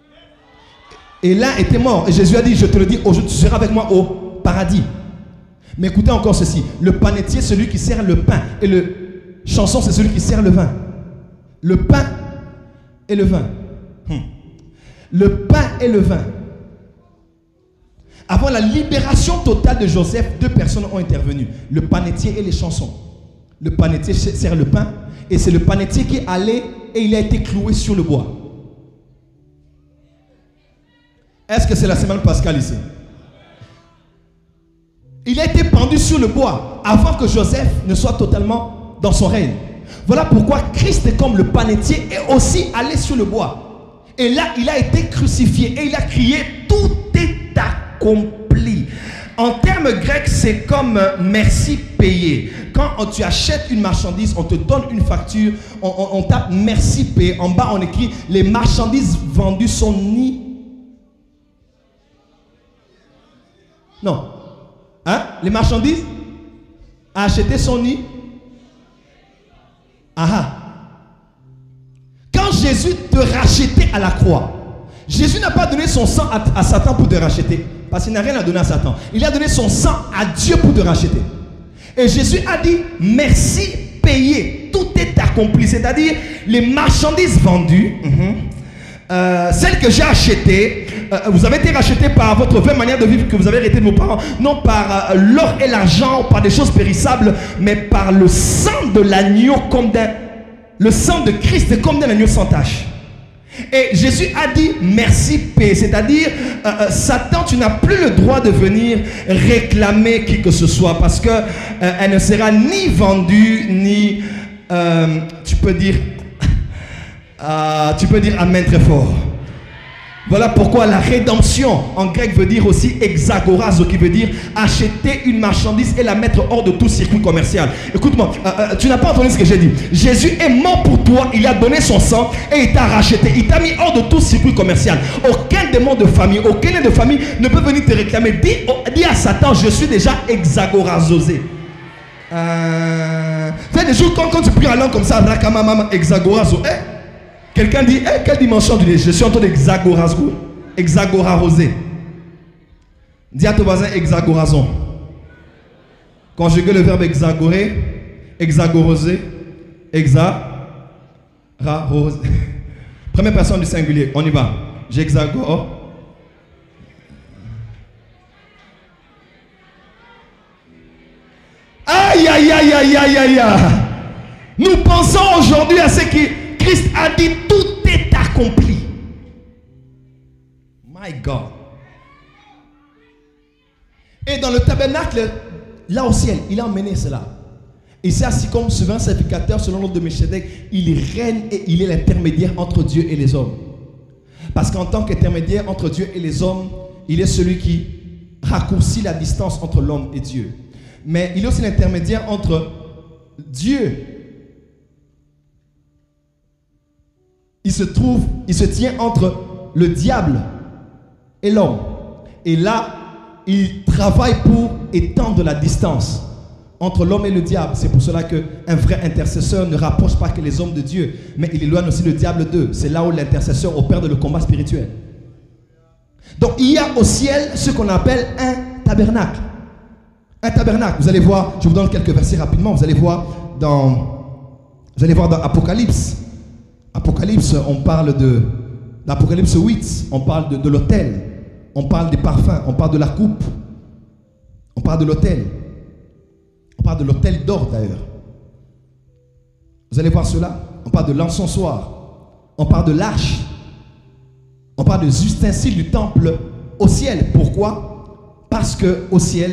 Et l'un était mort et Jésus a dit, je te le dis, aujourd'hui tu seras avec moi au paradis. Mais écoutez encore ceci. Le panetier, celui qui sert le pain. Et le chanson, c'est celui qui sert le vin. Le pain et le vin. Hmm. Le pain et le vin. Avant la libération totale de Joseph, deux personnes ont intervenu. Le panetier et les chansons. Le panetier sert le pain. Et c'est le panetier qui est allé et il a été cloué sur le bois. Est-ce que c'est la semaine pascale ici? Il a été pendu sur le bois avant que Joseph ne soit totalement dans son règne. Voilà pourquoi Christ est comme le panetier est aussi allé sur le bois. Et là, il a été crucifié et il a crié « Tout est accompli ». En termes grecs, c'est comme euh, merci payé. Quand on, tu achètes une marchandise, on te donne une facture, on, on, on tape merci payé. En bas, on écrit les marchandises vendues sont ni... Non. Hein? Les marchandises achetées sont ni... Ah ah. Quand Jésus te rachetait à la croix, Jésus n'a pas donné son sang à, à Satan pour te racheter. Parce qu'il n'a rien à donner à Satan. Il a donné son sang à Dieu pour te racheter. Et Jésus a dit, merci payé. Tout est accompli. C'est-à-dire, les marchandises vendues, mm-hmm, euh, celles que j'ai achetées, euh, vous avez été rachetés par votre vraie manière de vivre que vous avez hérité de vos parents. Non par euh, l'or et l'argent, par des choses périssables, mais par le sang de l'agneau comme d'un... Le sang de Christ comme d'un agneau sans tache. Et Jésus a dit merci paix, c'est-à-dire euh, euh, Satan, tu n'as plus le droit de venir réclamer qui que ce soit parce que euh, elle ne sera ni vendue ni euh, tu peux dire euh, tu peux dire amen très fort. Voilà pourquoi la rédemption en grec veut dire aussi exagorazo, qui veut dire acheter une marchandise et la mettre hors de tout circuit commercial. Écoute-moi, euh, euh, tu n'as pas entendu ce que j'ai dit. Jésus est mort pour toi, il a donné son sang et il t'a racheté. Il t'a mis hors de tout circuit commercial. Aucun démon de famille, aucun lien de famille ne peut venir te réclamer. Dis, oh, dis à Satan, je suis déjà exagorazosé. Euh... Tu sais, des jours quand, quand tu pries en langue comme ça, rakamamama, exagorazo. Eh? Quelqu'un dit, eh, quelle dimension tu dis? Je suis en train d'exagorazo. Exagorarosé. Dis à ton voisin, exagorazon. Conjuguer le verbe exagorer, exagoroser, exa, ra, rose. Première personne du singulier, on y va. J'exagore. Aïe, aïe, aïe, aïe, aïe, aïe, aïe. Nous pensons aujourd'hui à ce qui Christ a dit, tout est accompli. My God. Et dans le tabernacle, là au ciel, il a emmené cela. Il s'est assis comme souverain sacrificateur selon l'ordre de Melchizedek. Il règne et il est l'intermédiaire entre Dieu et les hommes. Parce qu'en tant qu'intermédiaire entre Dieu et les hommes, il est celui qui raccourcit la distance entre l'homme et Dieu. Mais il est aussi l'intermédiaire entre Dieu. Il se trouve, il se tient entre le diable et l'homme. Et là, il travaille pour étendre la distance entre l'homme et le diable. C'est pour cela qu'un vrai intercesseur ne rapproche pas que les hommes de Dieu, mais il éloigne aussi le diable d'eux. C'est là où l'intercesseur opère de le combat spirituel. Donc il y a au ciel ce qu'on appelle un tabernacle. Un tabernacle. Vous allez voir, je vous donne quelques versets rapidement. Vous allez voir dans, vous allez voir dans Apocalypse. Apocalypse, on parle de l'Apocalypse huit, on parle de, de l'autel, on parle des parfums, on parle de la coupe, on parle de l'autel, on parle de l'autel d'or d'ailleurs. Vous allez voir cela, on parle de l'encensoir, on parle de l'arche, on parle des ustensiles du temple au ciel. Pourquoi? Parce que au ciel,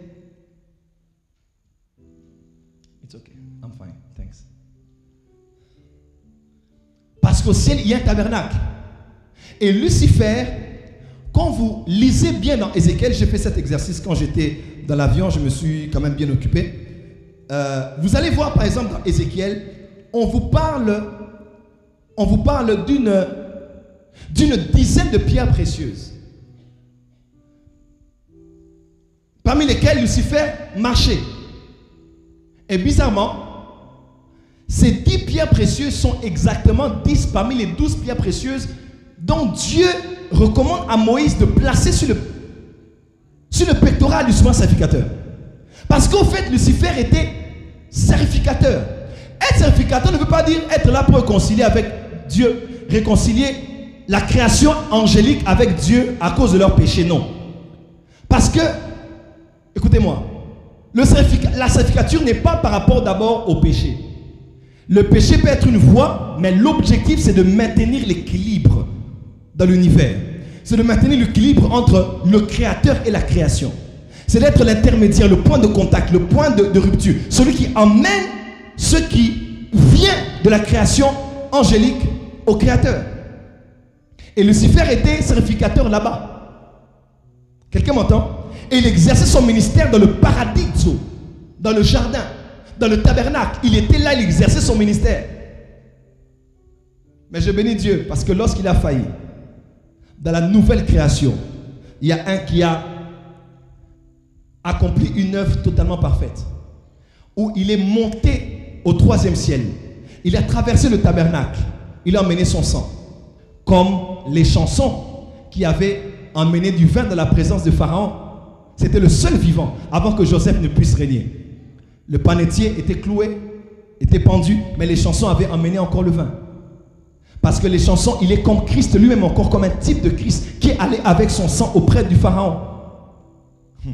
it's okay, I'm fine, thanks. Parce qu'au ciel, il y a un tabernacle. Et Lucifer, quand vous lisez bien dans Ézéchiel, j'ai fait cet exercice quand j'étais dans l'avion, je me suis quand même bien occupé. Euh, vous allez voir par exemple dans Ézéchiel, on vous parle, on vous parle d'une d'une dizaine de pierres précieuses. Parmi lesquelles Lucifer marchait. Et bizarrement, ces dix pierres précieuses sont exactement dix parmi les douze pierres précieuses dont Dieu recommande à Moïse de placer sur le, sur le pectoral du souverain sacrificateur. Parce qu'au fait, Lucifer était sacrificateur. Être sacrificateur ne veut pas dire être là pour réconcilier avec Dieu, réconcilier la création angélique avec Dieu à cause de leur péché, non. Parce que, écoutez-moi, le sacrific- la sacrificature n'est pas par rapport d'abord au péché. Le péché peut être une voie, mais l'objectif c'est de maintenir l'équilibre dans l'univers. C'est de maintenir l'équilibre entre le créateur et la création. C'est d'être l'intermédiaire, le point de contact, le point de, de rupture. Celui qui emmène ce qui vient de la création angélique au créateur. Et Lucifer était sacrificateur là-bas. Quelqu'un m'entend? Et il exerçait son ministère dans le paradiso, dans le jardin, dans le tabernacle. Il était là, il exerçait son ministère. Mais je bénis Dieu parce que lorsqu'il a failli, dans la nouvelle création, il y a un qui a accompli une œuvre totalement parfaite, où il est monté au troisième ciel. Il a traversé le tabernacle. Il a emmené son sang. Comme les chansons qui avaient emmené du vin dans la présence de Pharaon. C'était le seul vivant avant que Joseph ne puisse régner. Le panetier était cloué, était pendu, mais les chansons avaient emmené encore le vin. Parce que les chansons, il est comme Christ lui-même, encore comme un type de Christ qui allait avec son sang auprès du Pharaon. Hmm.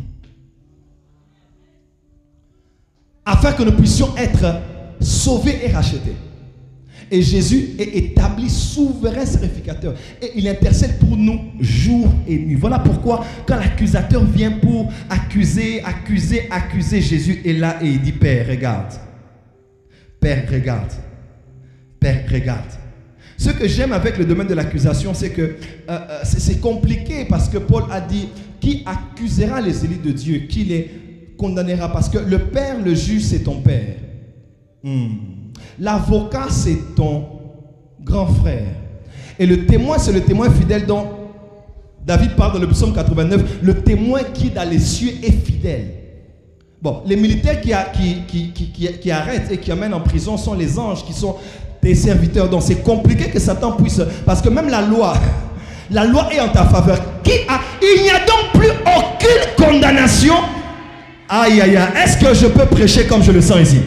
Afin que nous puissions être sauvés et rachetés. Et Jésus est établi souverain sacrificateur. Et il intercède pour nous jour et nuit. Voilà pourquoi quand l'accusateur vient pour accuser, accuser, accuser, Jésus est là et il dit: Père, regarde. Père, regarde. Père, regarde. Ce que j'aime avec le domaine de l'accusation, c'est que euh, euh, c'est compliqué parce que Paul a dit: qui accusera les élus de Dieu? Qui les condamnera? Parce que le Père, le juge, c'est ton Père. Hmm. L'avocat, c'est ton grand frère. Et le témoin, c'est le témoin fidèle dont David parle dans le psaume quatre-vingt-neuf. Le témoin qui dans les cieux est fidèle. Bon, les militaires qui, a, qui, qui, qui, qui, qui arrêtent et qui amènent en prison sont les anges qui sont des serviteurs. Donc c'est compliqué que Satan puisse... Parce que même la loi, la loi est en ta faveur. Qui a, il n'y a donc plus aucune condamnation. Aïe, aïe, aïe. Est-ce que je peux prêcher comme je le sens ici?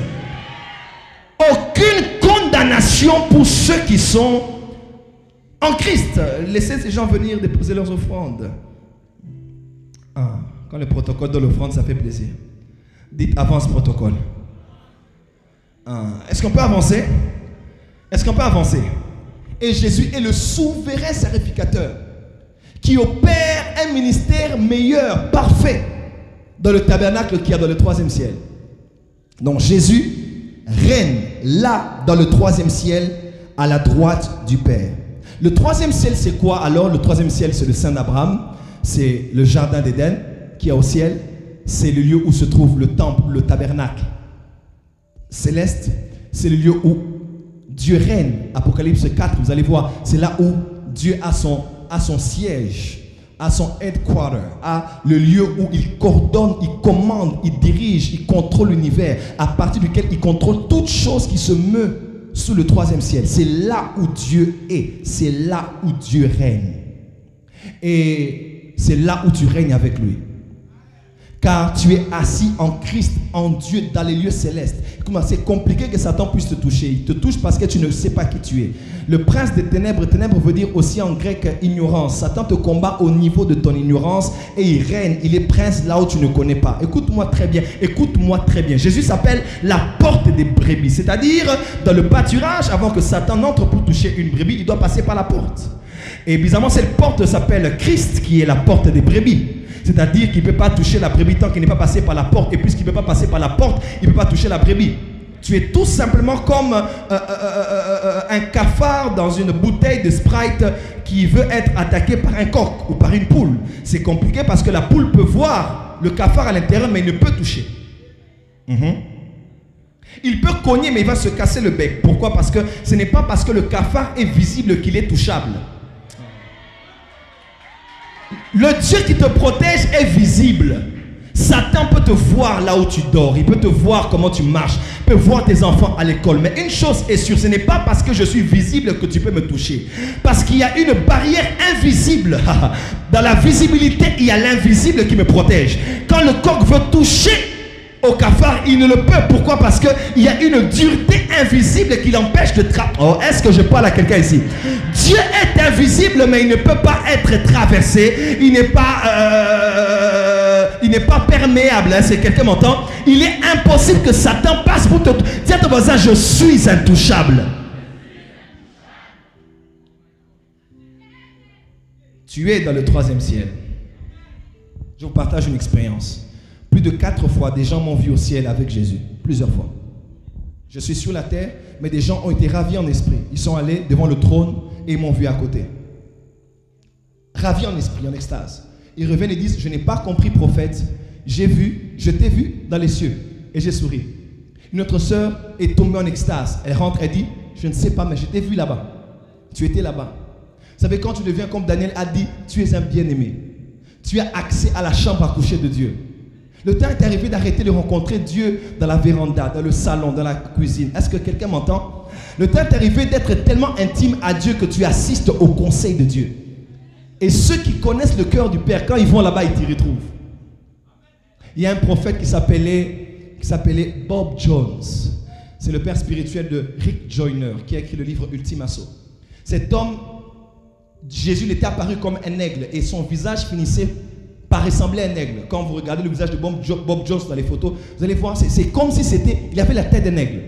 Aucune condamnation pour ceux qui sont en Christ. Laissez ces gens venir déposer leurs offrandes. Ah, quand le protocole de l'offrande, ça fait plaisir. Dites: avance protocole. Ah, est-ce qu'on peut avancer? Est-ce qu'on peut avancer? Et Jésus est le souverain sacrificateur qui opère un ministère meilleur, parfait, dans le tabernacle qu'il y a dans le troisième ciel. Donc Jésus règne là dans le troisième ciel à la droite du Père. Le troisième ciel, c'est quoi alors? Le troisième ciel, c'est le sein d'Abraham, c'est le jardin d'Éden qui est au ciel, c'est le lieu où se trouve le temple, le tabernacle céleste, c'est le lieu où Dieu règne. Apocalypse quatre, vous allez voir, c'est là où Dieu a son, a son siège, a son headquarter, a le lieu où il coordonne, il commande, il dirige, il contrôle l'univers, à partir duquel il contrôle toute chose qui se meut sous le troisième ciel. C'est là où Dieu est, c'est là où Dieu règne. Et c'est là où tu règnes avec lui. Car tu es assis en Christ, en Dieu, dans les lieux célestes. C'est compliqué que Satan puisse te toucher. Il te touche parce que tu ne sais pas qui tu es. Le prince des ténèbres, ténèbres veut dire aussi en grec ignorance. Satan te combat au niveau de ton ignorance et il règne. Il est prince là où tu ne connais pas. Écoute-moi très bien. Écoute-moi très bien. Jésus s'appelle la porte des brebis. C'est-à-dire, dans le pâturage, avant que Satan n'entre pour toucher une brebis, il doit passer par la porte. Et bizarrement, cette porte s'appelle Christ, qui est la porte des brebis. C'est-à-dire qu'il ne peut pas toucher la brebis tant qu'il n'est pas passé par la porte. Et puisqu'il ne peut pas passer par la porte, il ne peut pas toucher la brebis. Tu es tout simplement comme euh, euh, euh, euh, un cafard dans une bouteille de Sprite qui veut être attaqué par un coq ou par une poule. C'est compliqué parce que la poule peut voir le cafard à l'intérieur, mais il ne peut toucher. Mm-hmm. Il peut cogner, mais il va se casser le bec. Pourquoi? Parce que ce n'est pas parce que le cafard est visible qu'il est touchable. Le Dieu qui te protège est visible. Satan peut te voir là où tu dors. Il peut te voir comment tu marches. Il peut voir tes enfants à l'école. Mais une chose est sûre, ce n'est pas parce que je suis visible que tu peux me toucher. Parce qu'il y a une barrière invisible. Dans la visibilité, il y a l'invisible qui me protège. Quand le coq veut toucher au cafard, il ne le peut. Pourquoi? Parce qu'il y a une dureté invisible qui l'empêche de traverser. Oh, est-ce que je parle à quelqu'un ici? Dieu est invisible, mais il ne peut pas être traversé. Il n'est pas, euh, il n'est pas perméable. Hein, si quelqu'un m'entend, il est impossible que Satan passe pour te... Dis à ton voisin, je suis intouchable. Tu es dans le troisième ciel. Je vous partage une expérience. Plus de quatre fois, des gens m'ont vu au ciel avec Jésus. Plusieurs fois. Je suis sur la terre, mais des gens ont été ravis en esprit. Ils sont allés devant le trône et ils m'ont vu à côté. Ravis en esprit, en extase. Ils reviennent et disent, je n'ai pas compris, prophète. J'ai vu, je t'ai vu dans les cieux. Et j'ai souri. Une autre sœur est tombée en extase. Elle rentre et dit, je ne sais pas, mais je t'ai vu là-bas. Tu étais là-bas. Vous savez, quand tu deviens comme Daniel a dit, tu es un bien-aimé. Tu as accès à la chambre à coucher de Dieu. Le temps est arrivé d'arrêter de rencontrer Dieu dans la véranda, dans le salon, dans la cuisine. Est-ce que quelqu'un m'entend? Le temps est arrivé d'être tellement intime à Dieu que tu assistes au conseil de Dieu. Et ceux qui connaissent le cœur du Père, quand ils vont là-bas, ils t'y retrouvent. Il y a un prophète qui s'appelait, qui s'appelait Bob Jones. C'est le père spirituel de Rick Joyner, qui a écrit le livre Ultime Assaut. Cet homme, Jésus il était apparu comme un aigle et son visage finissait par ressembler à un aigle. Quand vous regardez le visage de Bob, Bob Jones dans les photos, vous allez voir, c'est comme si c'était, il avait la tête d'un aigle.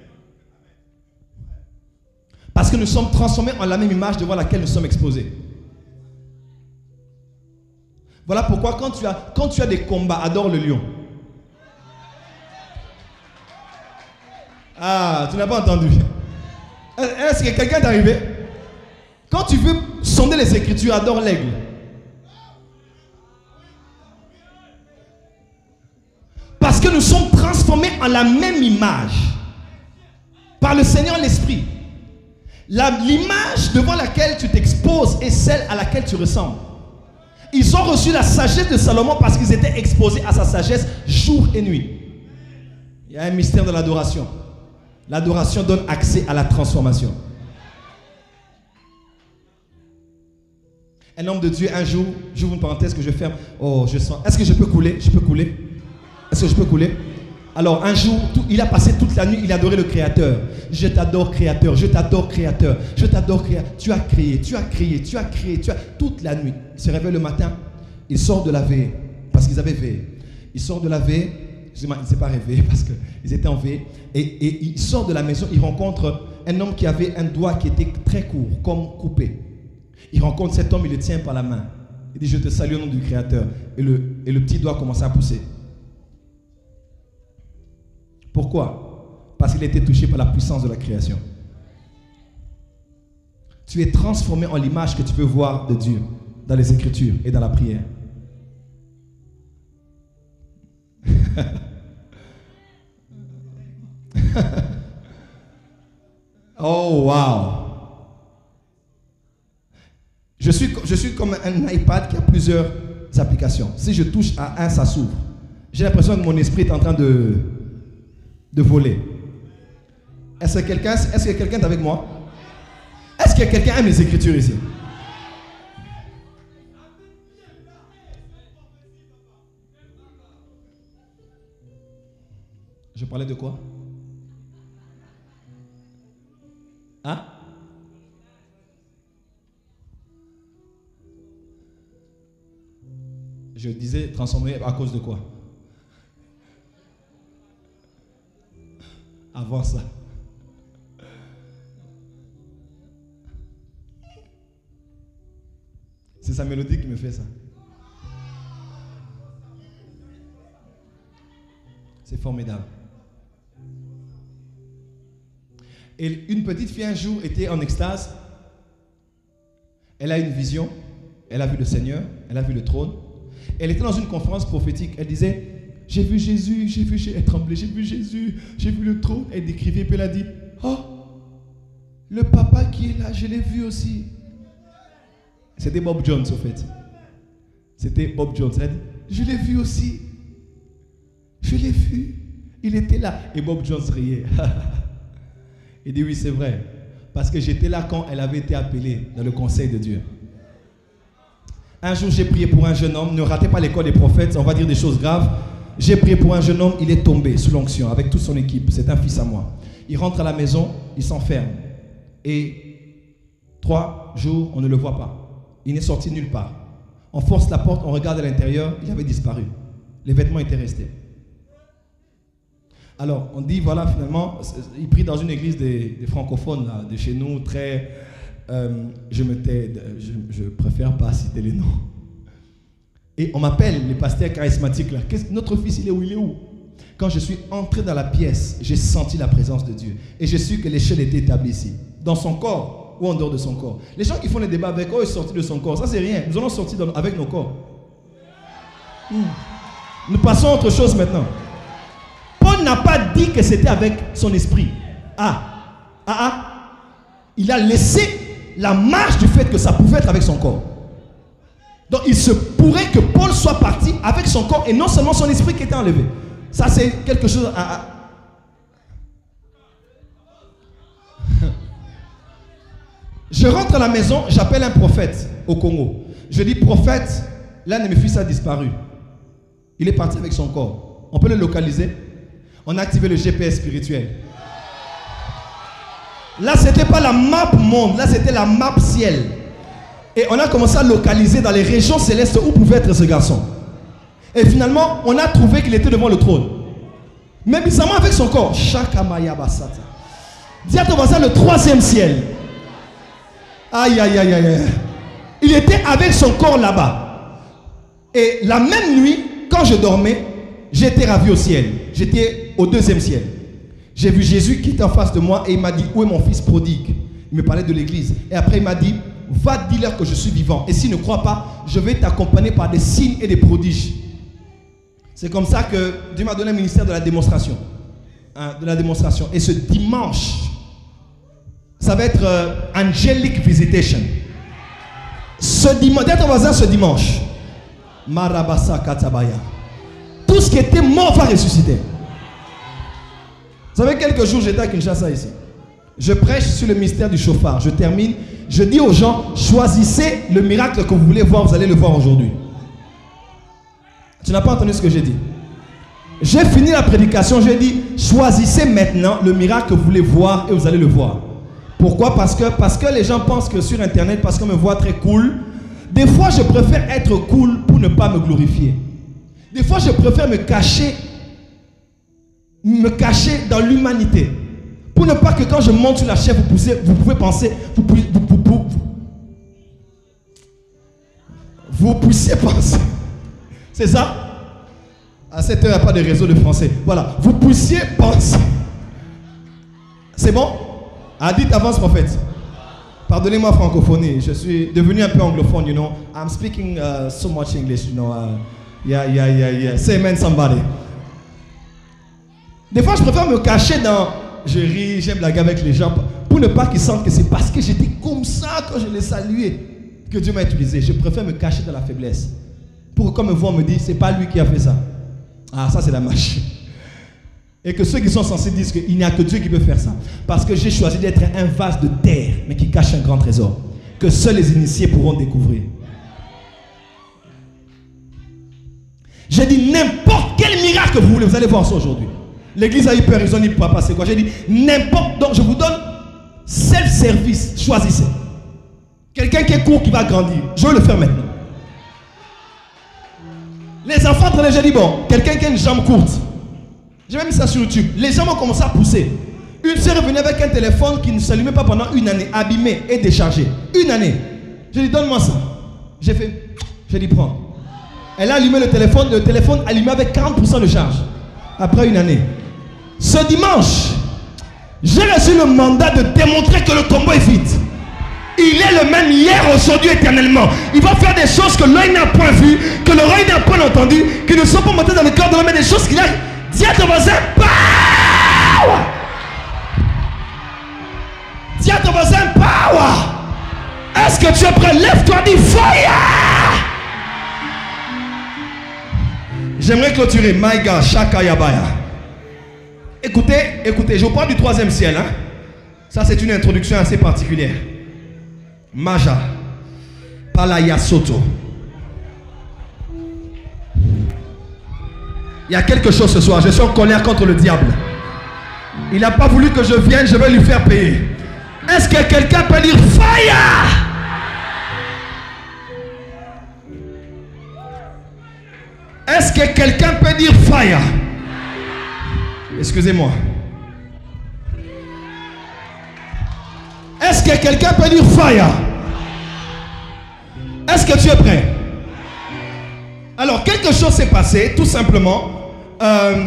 Parce que nous sommes transformés en la même image devant laquelle nous sommes exposés. Voilà pourquoi quand tu as, quand tu as des combats, adore le lion. Ah, tu n'as pas entendu. Est-ce que quelqu'un est arrivé? Quand tu veux sonder les Écritures, adore l'aigle. Parce que nous sommes transformés en la même image par le Seigneur l'Esprit. L'image devant laquelle tu t'exposes est celle à laquelle tu ressembles. Ils ont reçu la sagesse de Salomon parce qu'ils étaient exposés à sa sagesse jour et nuit. Il y a un mystère de l'adoration. L'adoration donne accès à la transformation. Un homme de Dieu, un jour, j'ouvre une parenthèse que je ferme. Oh, je sens. Est-ce que je peux couler? Je peux couler? Est-ce que je peux couler? Alors, un jour, tout, il a passé toute la nuit, il adorait le Créateur. Je t'adore, Créateur. Je t'adore, Créateur. Je t'adore, Créateur. Tu as créé, tu as créé, tu as créé, tu as... Toute la nuit. Il se réveille le matin. Il sort de la veille. Parce qu'ils avaient veillé. Il sort de la veille. Il ne s'est pas réveillé parce qu'ils étaient en veille. Et, et il sort de la maison. Il rencontre un homme qui avait un doigt qui était très court, comme coupé. Il rencontre cet homme, il le tient par la main. Il dit, je te salue au nom du Créateur. Et le, et le petit doigt commence à pousser. Pourquoi? Parce qu'il a été touché par la puissance de la création. Tu es transformé en l'image que tu peux voir de Dieu dans les Écritures et dans la prière. Oh, wow! Je suis, je suis comme un iPad qui a plusieurs applications. Si je touche à un, ça s'ouvre. J'ai l'impression que mon esprit est en train de, de voler. Est-ce que quelqu'un est-ce que quelqu'un est avec moi? Est-ce que quelqu'un aime les Écritures ici? Je parlais de quoi? Hein? Je disais transformer à cause de quoi? Avant ça. C'est sa mélodie qui me fait ça. C'est formidable. Et une petite fille un jour était en extase. Elle a une vision. Elle a vu le Seigneur. Elle a vu le trône. Elle était dans une conférence prophétique. Elle disait, j'ai vu Jésus, j'ai vu, elle tremblait, j'ai vu Jésus, j'ai vu le trône. Elle décrivait, puis elle a dit, oh, le papa qui est là, je l'ai vu aussi. C'était Bob Jones, au fait. C'était Bob Jones. Elle a dit, je l'ai vu aussi. Je l'ai vu. Il était là. Et Bob Jones riait. Il dit, oui, c'est vrai. Parce que j'étais là quand elle avait été appelée dans le conseil de Dieu. Un jour, j'ai prié pour un jeune homme. Ne ratez pas l'école des prophètes, on va dire des choses graves. J'ai prié pour un jeune homme, il est tombé sous l'onction avec toute son équipe. C'est un fils à moi. Il rentre à la maison, il s'enferme. Et trois jours, on ne le voit pas. Il n'est sorti nulle part. On force la porte, on regarde à l'intérieur, il avait disparu. Les vêtements étaient restés. Alors, on dit, voilà, finalement, il prie dans une église des, des francophones, là, de chez nous, très... Euh, je, me tais, je, je préfère pas citer les noms. Et on m'appelle, les pasteurs charismatiques, là. Notre fils, il est où? Il est où? Quand je suis entré dans la pièce, j'ai senti la présence de Dieu. Et je suis que l'échelle était établie ici. Dans son corps ou en dehors de son corps. Les gens qui font les débats avec, oh, il est sorti de son corps. Ça, c'est rien. Nous allons sortir dans, avec nos corps. Hmm. Nous passons à autre chose maintenant. Paul n'a pas dit que c'était avec son esprit. Ah, ah, ah. Il a laissé la marge du fait que ça pouvait être avec son corps. Donc il se pourrait que Paul soit parti avec son corps et non seulement son esprit qui était enlevé. Ça c'est quelque chose à... à... Je rentre à la maison, j'appelle un prophète au Congo. Je dis, prophète, l'un de mes fils a disparu. Il est parti avec son corps. On peut le localiser. On a activé le G P S spirituel. Là, ce n'était pas la map monde, là, c'était la map ciel. Et on a commencé à localiser dans les régions célestes où pouvait être ce garçon. Et finalement, on a trouvé qu'il était devant le trône. Mais bizarrement avec son corps. Shakamaya Basata. Dis à ton voisin le troisième ciel. Aïe, aïe, aïe, aïe. Il était avec son corps là-bas. Et la même nuit, quand je dormais, j'étais ravi au ciel. J'étais au deuxième ciel. J'ai vu Jésus qui était en face de moi et il m'a dit, où est mon fils prodigue? Il me parlait de l'église. Et après il m'a dit, va dire-leur que je suis vivant. Et s'ils ne croient pas, je vais t'accompagner par des signes et des prodiges. C'est comme ça que Dieu m'a donné un ministère de la démonstration. Hein, de la démonstration. Et ce dimanche, ça va être euh, Angelic Visitation. Ce dimanche, d'être voisin ce dimanche. Marabasa Katabaya. Tout ce qui était mort va ressusciter. Vous savez, quelques jours, j'étais à Kinshasa ici. Je prêche sur le mystère du chauffard. Je termine. Je dis aux gens, choisissez le miracle que vous voulez voir, vous allez le voir aujourd'hui. Tu n'as pas entendu ce que j'ai dit? J'ai fini la prédication, j'ai dit, choisissez maintenant le miracle que vous voulez voir et vous allez le voir. Pourquoi? Parce que, parce que les gens pensent que sur Internet, parce qu'on me voit très cool, des fois je préfère être cool pour ne pas me glorifier. Des fois je préfère me cacher, me cacher dans l'humanité. Pour ne pas que quand je monte sur la chaise, vous, poussez, vous pouvez penser, vous, vous, vous, vous, vous puissiez penser. C'est ça? À cette heure, il n'y a pas de réseau de français. Voilà. Vous puissiez penser. C'est bon? Ah, dites avance, prophète. Pardonnez-moi francophonie. Je suis devenu un peu anglophone, you know. I'm speaking uh, so much English, you know. Uh, yeah, yeah, yeah, yeah. Say amen, somebody. Des fois, je préfère me cacher dans... Je ris, j'aime blaguer avec les gens pour ne pas qu'ils sentent que c'est parce que j'étais comme ça quand je les saluais que Dieu m'a utilisé. Je préfère me cacher dans la faiblesse. Pour que, comme me voit, on me dit, c'est pas lui qui a fait ça. Ah, ça c'est la machine. Et que ceux qui sont censés disent qu'il n'y a que Dieu qui peut faire ça. Parce que j'ai choisi d'être un vase de terre, mais qui cache un grand trésor. Que seuls les initiés pourront découvrir. J'ai dit n'importe quel miracle que vous voulez, vous allez voir ça aujourd'hui. L'église a eu peur, ils ont dit papa c'est quoi? J'ai dit n'importe, donc je vous donne self-service, choisissez. Quelqu'un qui est court, qui va grandir, je vais le faire maintenant. Les enfants traînaient, j'ai dit bon, quelqu'un qui a une jambe courte. J'ai même mis ça sur YouTube. Les gens ont commencé à pousser. Une sœur est venue avec un téléphone qui ne s'allumait pas pendant une année, abîmé et déchargé. Une année. J'ai dit donne-moi ça. J'ai fait, j'ai dit prends. Elle a allumé le téléphone, le téléphone allumé avec quarante pour cent de charge. Après une année. Ce dimanche, j'ai reçu le mandat de démontrer que le combat est vite. Il est le même hier, aujourd'hui, éternellement. Il va faire des choses que l'œil n'a point vu, que l'oreille n'a point entendu, qui ne sont pas montées dans le cœur de l'homme, mais des choses qu'il a. Dis à ton voisin, power! Dis à ton voisin, power! Est-ce que tu es prêt? Lève-toi, dis fire! J'aimerais clôturer. My God, Shaka Yabaya. Écoutez, écoutez, je vous parle du troisième ciel. Hein? Ça, c'est une introduction assez particulière. Maja, Palaya Soto. Il y a quelque chose ce soir. Je suis en colère contre le diable. Il n'a pas voulu que je vienne, je vais lui faire payer. Est-ce que quelqu'un peut dire fire? Est-ce que quelqu'un peut dire fire? Excusez-moi. Est-ce que quelqu'un peut dire fire? Est-ce que tu es prêt? Alors, quelque chose s'est passé, tout simplement. Euh,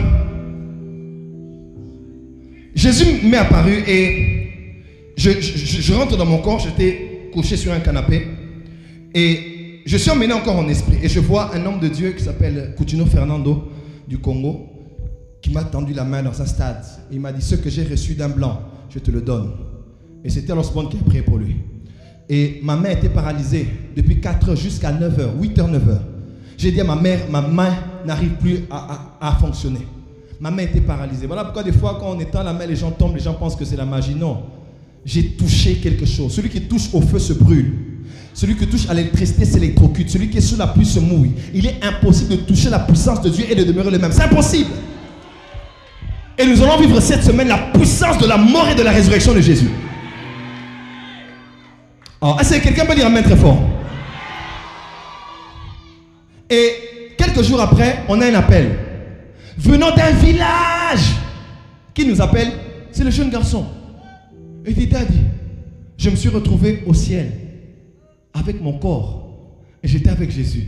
Jésus m'est apparu et je, je, je rentre dans mon corps. J'étais couché sur un canapé et je suis emmené encore en esprit. Et je vois un homme de Dieu qui s'appelle Coutinho Fernando du Congo qui m'a tendu la main dans un stade. Il m'a dit: ce que j'ai reçu d'un blanc, je te le donne. Et c'était Losbon qui a prié pour lui. Et ma main était paralysée depuis quatre heures jusqu'à neuf heures, huit heures, neuf heures. J'ai dit à ma mère, ma main n'arrive plus à, à, à fonctionner. Ma main était paralysée. Voilà pourquoi des fois quand on étend la main, les gens tombent, les gens pensent que c'est la magie. Non. J'ai touché quelque chose. Celui qui touche au feu se brûle. Celui qui touche à l'électricité s'électrocute. Celui qui est sous la pluie se mouille. Il est impossible de toucher la puissance de Dieu et de demeurer le même. C'est impossible. Et nous allons vivre cette semaine la puissance de la mort et de la résurrection de Jésus. Alors, est-ce que quelqu'un peut dire amen très fort? Et quelques jours après, on a un appel. Venant d'un village. Qui nous appelle? C'est le jeune garçon. Il dit: Daddy, je me suis retrouvé au ciel avec mon corps et j'étais avec Jésus.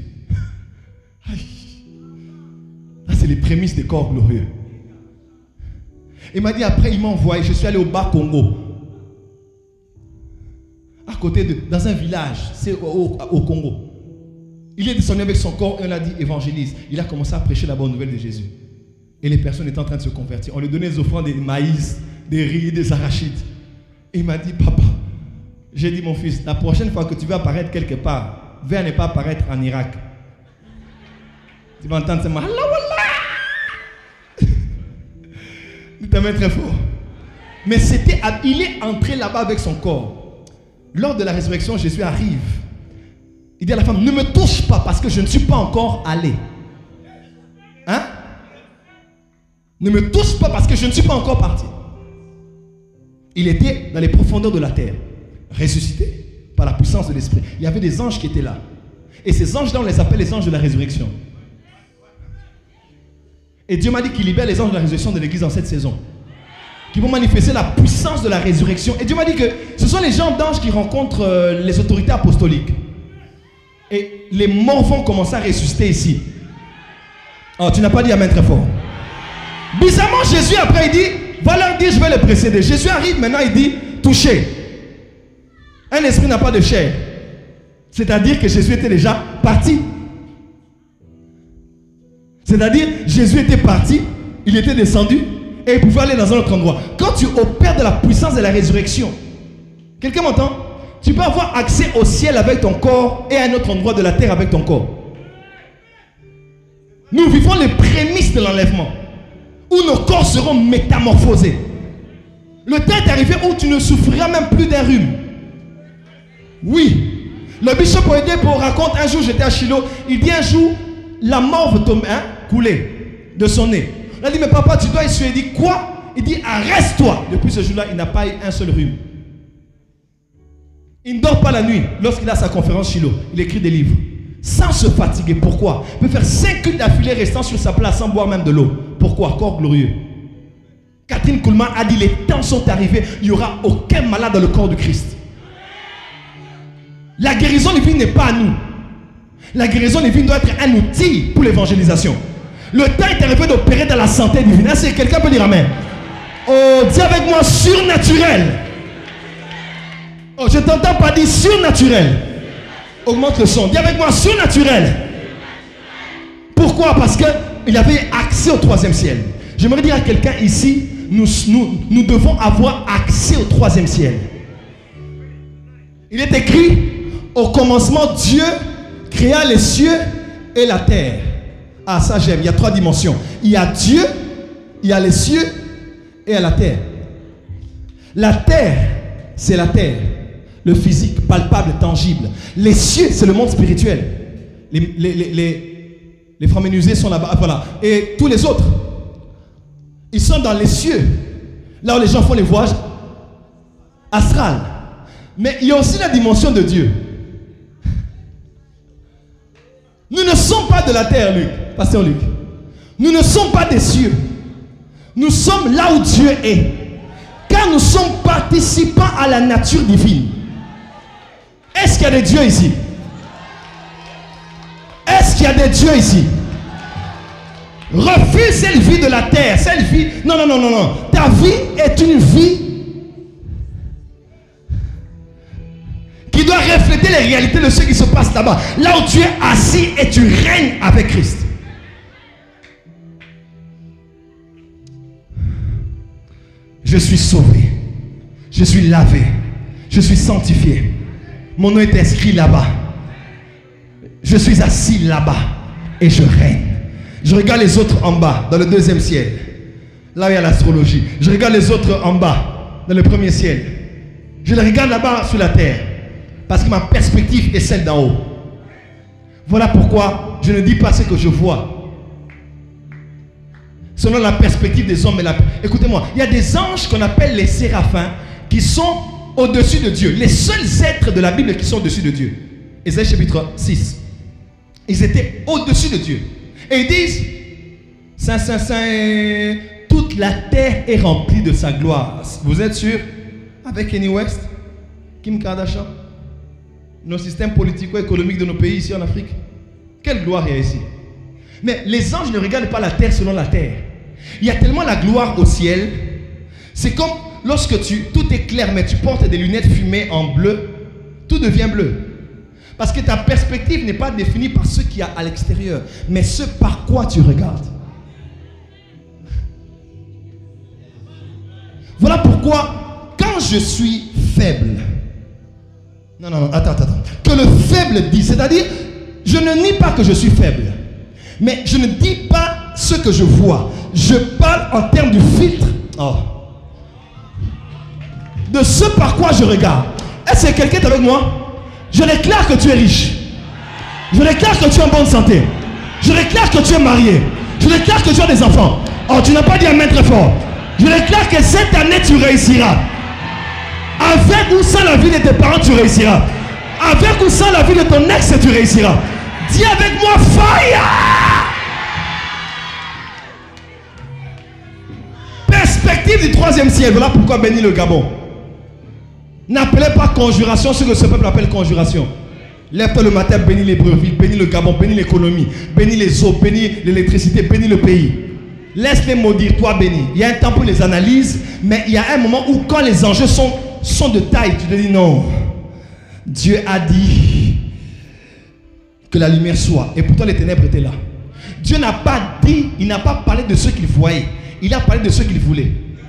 Là, c'est les prémices des corps glorieux. Il m'a dit après, il m'a envoyé. Je suis allé au bas Congo, à côté de, dans un village, c'est au, au, au Congo. Il est descendu avec son corps et on a dit évangélise. Il a commencé à prêcher la bonne nouvelle de Jésus. Et les personnes étaient en train de se convertir. On lui donnait des offrandes, des maïs, des riz, des arachides. Et il m'a dit: papa, j'ai dit mon fils, la prochaine fois que tu vas apparaître quelque part, viens ne pas apparaître en Irak. Tu vas entendre seulement Allah Wallah. Il te met très fort. Mais c'était, il est entré là-bas avec son corps. Lors de la résurrection, Jésus arrive. Il dit à la femme: ne me touche pas parce que je ne suis pas encore allé. Hein? Ne me touche pas parce que je ne suis pas encore parti. Il était dans les profondeurs de la terre, ressuscité par la puissance de l'esprit. Il y avait des anges qui étaient là. Et ces anges-là, on les appelle les anges de la résurrection. Et Dieu m'a dit qu'il libère les anges de la résurrection de l'église en cette saison, qui vont manifester la puissance de la résurrection. Et Dieu m'a dit que ce sont les gens d'anges qui rencontrent euh, les autorités apostoliques. Et les morts vont commencer à ressusciter ici. Oh, tu n'as pas dit amen très fort. Bizarrement, Jésus après il dit: va leur dire, je vais le précéder. Jésus arrive maintenant, il dit: touchez. Un esprit n'a pas de chair. C'est-à-dire que Jésus était déjà parti. C'est-à-dire, Jésus était parti, il était descendu et il pouvait aller dans un autre endroit. Quand tu opères de la puissance de la résurrection, quelqu'un m'entend? Tu peux avoir accès au ciel avec ton corps et à un autre endroit de la terre avec ton corps. Nous vivons les prémices de l'enlèvement, où nos corps seront métamorphosés. Le temps est arrivé où tu ne souffriras même plus d'un rhume. Oui. Le bishop Oedipo raconte: un jour j'étais à Shiloh, il dit un jour la mort veut tomber, hein, couler de son nez. Il a dit: mais papa, tu dois essuyer. Il dit: quoi? Il dit: arrête-toi. Depuis ce jour-là, il n'a pas eu un seul rhume. Il ne dort pas la nuit. Lorsqu'il a sa conférence Shiloh, il écrit des livres sans se fatiguer. Pourquoi? Il peut faire cinq cultes d'affilée restant sur sa place sans boire même de l'eau. Pourquoi? Corps glorieux. Catherine Kuhlman a dit: les temps sont arrivés, il n'y aura aucun malade dans le corps de Christ. La guérison divine n'est pas à nous. La guérison divine doit être un outil pour l'évangélisation. Le temps est arrivé d'opérer dans la santé divine. Est-ce que quelqu'un peut dire amen? Oh, dis avec moi: surnaturel. Oh, je t'entends pas dire surnaturel. Augmente le son. Dis avec moi: surnaturel. Pourquoi? Parce qu'il avait accès au troisième ciel. J'aimerais dire à quelqu'un ici: nous, nous, nous devons avoir accès au troisième ciel. Il est écrit: au commencement, Dieu créa les cieux et la terre. Ah, ça j'aime. Il y a trois dimensions. Il y a Dieu, il y a les cieux et il y a la terre. La terre, c'est la terre. Le physique, palpable, tangible. Les cieux, c'est le monde spirituel. Les, les, les, les, Les frères menuisiers sont là-bas, voilà. Et tous les autres, ils sont dans les cieux, là où les gens font les voyages astrales. Mais il y a aussi la dimension de Dieu. Nous ne sommes pas de la terre, Luc, pasteur Luc. Nous ne sommes pas des cieux. Nous sommes là où Dieu est. Car nous sommes participants à la nature divine. Est-ce qu'il y a des dieux ici? Est-ce qu'il y a des dieux ici? Refuse cette vie de la terre. Cette vie. Non, non, non, non, non. Ta vie est une vie qui doit refléter les réalités de ce qui se passe là-bas. Là où tu es assis et tu règnes avec Christ. Je suis sauvé. Je suis lavé. Je suis sanctifié. Mon nom est inscrit là-bas. Je suis assis là-bas. Et je règne. Je regarde les autres en bas, dans le deuxième ciel. Là où il y a l'astrologie. Je regarde les autres en bas, dans le premier ciel. Je les regarde là-bas sur la terre. Parce que ma perspective est celle d'en haut. Voilà pourquoi je ne dis pas ce que je vois. Selon la perspective des hommes et la... Écoutez-moi, il y a des anges qu'on appelle les séraphins qui sont au-dessus de Dieu. Les seuls êtres de la Bible qui sont au-dessus de Dieu. Ésaïe chapitre six. Ils étaient au-dessus de Dieu. Et ils disent, Saint, Saint, Saint, toute la terre est remplie de sa gloire. Vous êtes sûr? Avec Kanye West, Kim Kardashian, nos systèmes politico-économiques de nos pays ici en Afrique. Quelle gloire il y a ici? Mais les anges ne regardent pas la terre selon la terre. Il y a tellement la gloire au ciel. C'est comme lorsque tu, tout est clair, mais tu portes des lunettes fumées en bleu, tout devient bleu. Parce que ta perspective n'est pas définie par ce qu'il y a à l'extérieur, mais ce par quoi tu regardes. Voilà pourquoi, quand je suis faible, non, non, non, attends, attends, attends, que le faible dit, c'est-à-dire, je ne nie pas que je suis faible, mais je ne dis pas ce que je vois. Je parle en termes du filtre, oh, de ce par quoi je regarde. Est-ce que quelqu'un est avec moi? Je déclare que tu es riche. Je déclare que tu es en bonne santé. Je déclare que tu es marié. Je déclare que tu as des enfants. Oh, tu n'as pas dit amen très fort. Je déclare que cette année tu réussiras. Avec ou sans la vie de tes parents, tu réussiras. Avec ou sans la vie de ton ex, tu réussiras. Dis avec moi, fire! Perspective du troisième ciel. Voilà pourquoi bénis le Gabon. N'appelez pas conjuration ce que ce peuple appelle conjuration. Lève-toi le matin, bénis les brebis, bénis le Gabon, bénis l'économie, bénis les eaux, bénis l'électricité, bénis le pays. Laisse-les maudire, toi bénis. Il y a un temps pour les analyses, mais il y a un moment où quand les enjeux sont, sont de taille, tu te dis non. Dieu a dit que la lumière soit. Et pourtant les ténèbres étaient là. Dieu n'a pas dit, il n'a pas parlé de ce qu'il voyait. Il a parlé de ce qu'il voulait.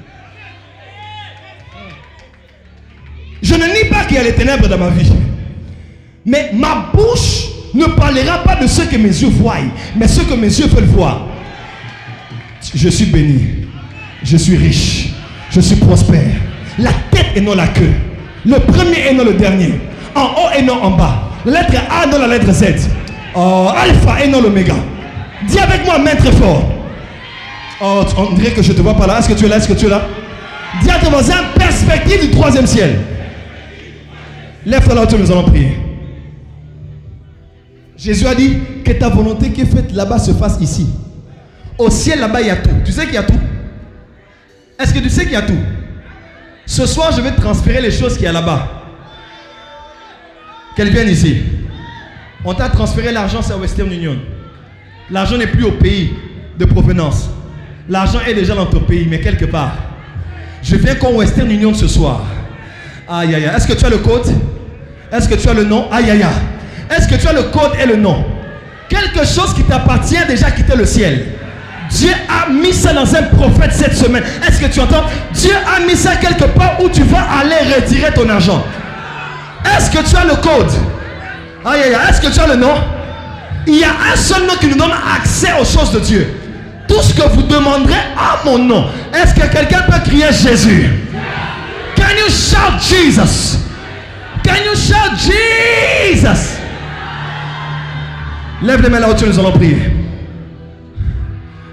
Je ne nie pas qu'il y a les ténèbres dans ma vie. Mais ma bouche ne parlera pas de ce que mes yeux voient, mais ce que mes yeux veulent voir. Je suis béni. Je suis riche. Je suis prospère. La tête et non la queue. Le premier et non le dernier. En haut et non en bas. La lettre A, non la lettre Z. Oh, alpha et non l'oméga. Dis avec moi, main très fort. Oh, on dirait que je ne te vois pas là. Est-ce que tu es là? Est-ce que tu es là? Dis à ton voisin, perspective du troisième ciel. Lève-toi là où nous allons prier. Jésus a dit que ta volonté qui est faite là-bas se fasse ici. Au ciel là-bas il y a tout. Tu sais qu'il y a tout? Est-ce que tu sais qu'il y a tout? Ce soir je vais transférer les choses qu'il y a là-bas. Qu'elles viennent ici. On t'a transféré l'argent, c'est à Western Union. L'argent n'est plus au pays de provenance. L'argent est déjà dans ton pays, mais quelque part. Je viens comme Western Union ce soir. Aïe aïe aïe. Est-ce que tu as le code? Est-ce que tu as le nom? Aïe aïe aïe. Est-ce que tu as le code et le nom? Quelque chose qui t'appartient a déjà quitté le ciel. Dieu a mis ça dans un prophète cette semaine. Est-ce que tu entends? Dieu a mis ça quelque part où tu vas aller retirer ton argent. Est-ce que tu as le code? Aïe aïe aïe. Est-ce que tu as le nom? Il y a un seul nom qui nous donne accès aux choses de Dieu. Tout ce que vous demanderez à mon nom. Est-ce que quelqu'un peut crier Jésus? Can you shout Jesus? Can you shout Jesus? Lève les mains là où tu nous allons prier.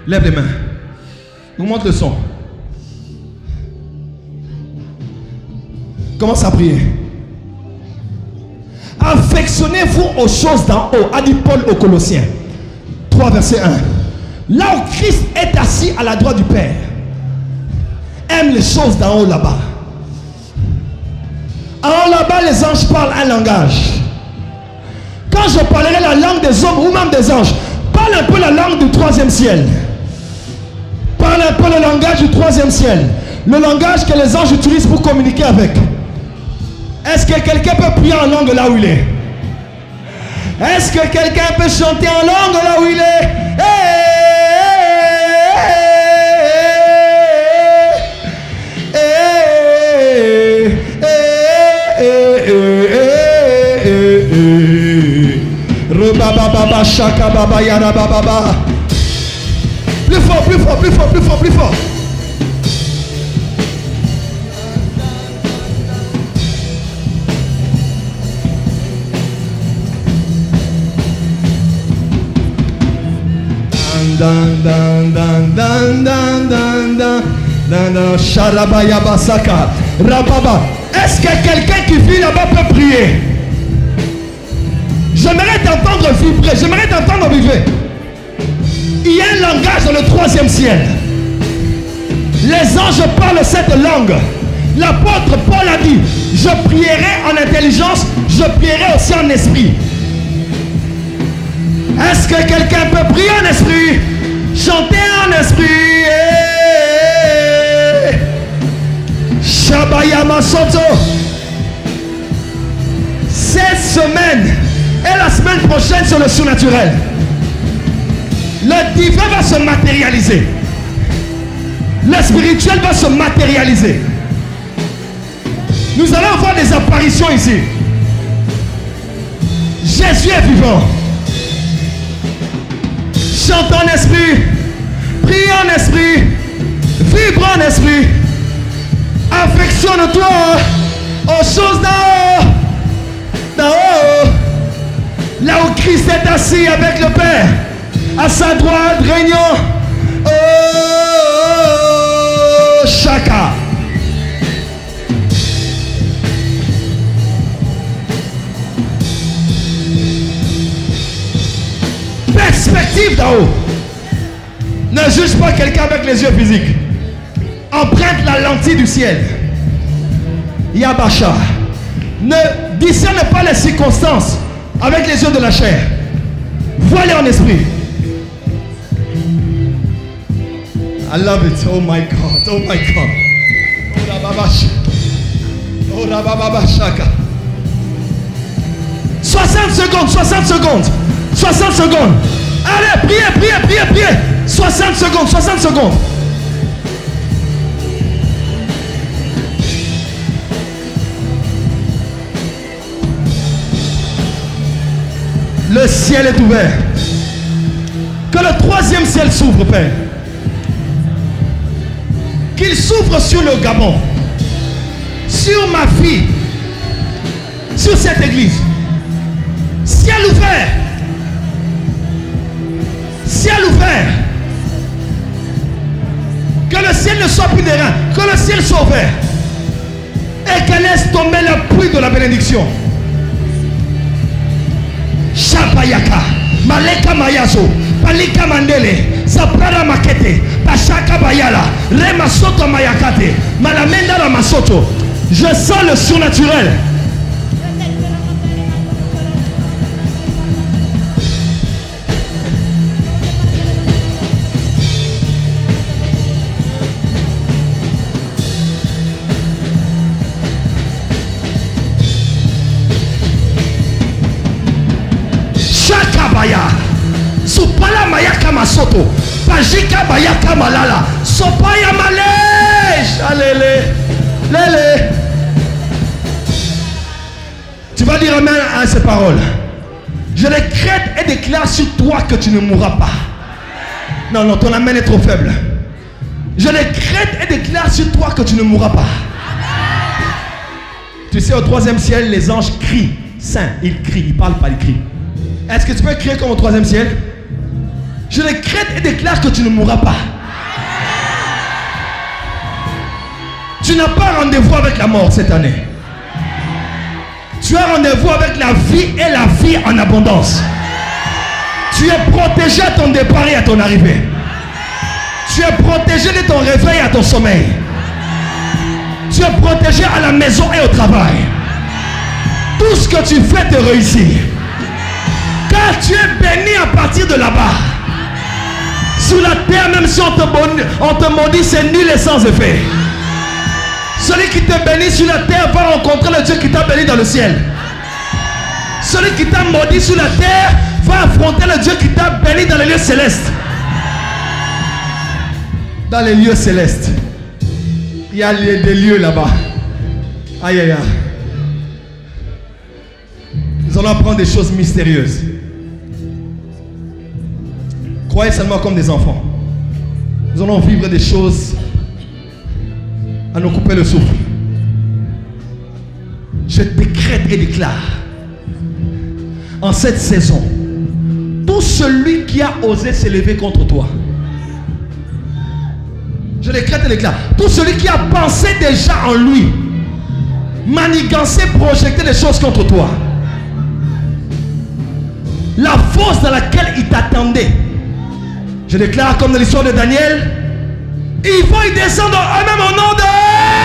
Lève les mains. Nous montre le son. Commence à prier. Affectionnez-vous aux choses d'en haut, a dit Paul aux Colossiens. trois verset un. Là où Christ est assis à la droite du Père, aime les choses d'en haut là-bas. En haut là-bas, les anges parlent un langage. Quand je parlerai la langue des hommes ou même des anges, parle un peu la langue du troisième ciel. Parle un peu le langage du troisième ciel. Le langage que les anges utilisent pour communiquer avec. Est-ce que quelqu'un peut prier en langue là où il est? Est-ce que quelqu'un peut chanter en langue là où il est? Plus fort, plus fort, plus fort, plus fort, plus fort. Dan dan dan dan dan dan dan dan Sharabaya Basaka Rababa. Est-ce que quelqu'un qui vit là-bas peut prier? J'aimerais t'entendre vibrer, j'aimerais t'entendre vibrer. Il y a un langage dans le troisième ciel. Les anges parlent cette langue. L'apôtre Paul a dit, je prierai en intelligence, je prierai aussi en esprit. Est-ce que quelqu'un peut prier en esprit? Chanter en esprit. Shabayama Soto. Cette semaine et la semaine prochaine sur le surnaturel, le divin va se matérialiser. Le spirituel va se matérialiser. Nous allons voir des apparitions ici. Jésus est vivant. Chante en esprit, prie en esprit, vibre en esprit. Affectionne-toi aux choses d'en haut. D'en haut. Là où Christ est assis avec le Père. À sa droite, régnant. Oh, Chaka. Perspective d'en haut. Ne juge pas quelqu'un avec les yeux physiques. Emprunte la lentille du ciel. Yabasha. Ne discerne pas les circonstances avec les yeux de la chair. Vois-les en esprit. I love it. Oh my God. Oh my God. Oh Rababash. Oh Rabababashaka. soixante secondes. soixante secondes. soixante secondes. Allez, priez, priez, priez, priez. soixante secondes. soixante secondes. Le ciel est ouvert. Que le troisième ciel s'ouvre, Père. Qu'il s'ouvre sur le Gabon, sur ma fille, sur cette église. Ciel ouvert. Ciel ouvert. Que le ciel ne soit plus d'airain. Que le ciel soit ouvert. Et qu'elle laisse tomber la pluie de la bénédiction. Shapayaka, Maleka Mayazo, Palika Mandele, Zaprara Makete, Pachaka Bayala, Rema Soto Mayakate, Malamenda Ramasoto. Je sens le surnaturel. Supala Mayaka Masoto, Pajika Bayaka Malala, Sopaya Malèche, Alele, Lele. Tu vas dire amen à ces paroles. Je décrète et déclare sur toi que tu ne mourras pas. Non, non, ton amen est trop faible. Je décrète et déclare sur toi que tu ne mourras pas. Tu sais, au troisième ciel, les anges crient. Saint, ils crient, ils parlent pas, ils crient. Est-ce que tu peux crier comme au troisième ciel? Je décrète et déclare que tu ne mourras pas. Tu n'as pas rendez-vous avec la mort cette année. Tu as rendez-vous avec la vie et la vie en abondance. Tu es protégé à ton départ et à ton arrivée. Tu es protégé de ton réveil à ton sommeil. Tu es protégé à la maison et au travail. Tout ce que tu fais te réussit. Car tu es béni à partir de là-bas. Sur la terre, même si on te maudit, on te maudit, c'est nul et sans effet. Celui qui te bénit sur la terre va rencontrer le Dieu qui t'a béni dans le ciel. Celui qui t'a maudit sur la terre va affronter le Dieu qui t'a béni dans les lieux célestes. Dans les lieux célestes. Il y a des lieux là-bas. Aïe aïe aïe. Nous allons apprendre des choses mystérieuses. Croyez seulement comme des enfants. Nous allons vivre des choses à nous couper le souffle. Je décrète et déclare en cette saison, tout celui qui a osé s'élever contre toi, je décrète et déclare, tout celui qui a pensé déjà en lui, manigancé, projeté des choses contre toi, la fosse dans laquelle il t'attendait, je déclare comme dans l'histoire de Daniel, ils vont y descendre eux-mêmes au nom de...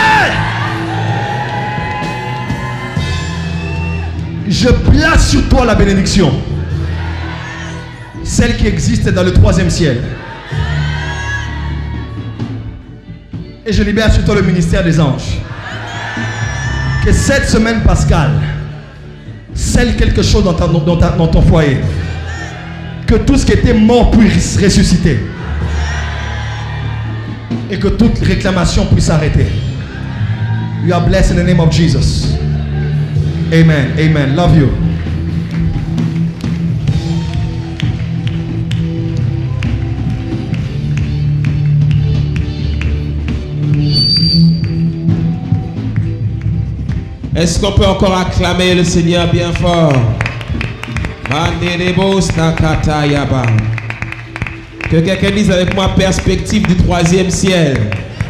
Je place sur toi la bénédiction. Celle qui existe dans le troisième ciel. Et je libère sur toi le ministère des anges. Que cette semaine pascale scelle quelque chose dans, ta, dans, ta, dans ton foyer. Que tout ce qui était mort puisse ressusciter. Et que toute réclamation puisse arrêter. You are blessed in the name of Jesus. Amen. Amen. Love you. Est-ce qu'on peut encore acclamer le Seigneur bien fort? Que quelqu'un dise avec moi, perspective du troisième ciel.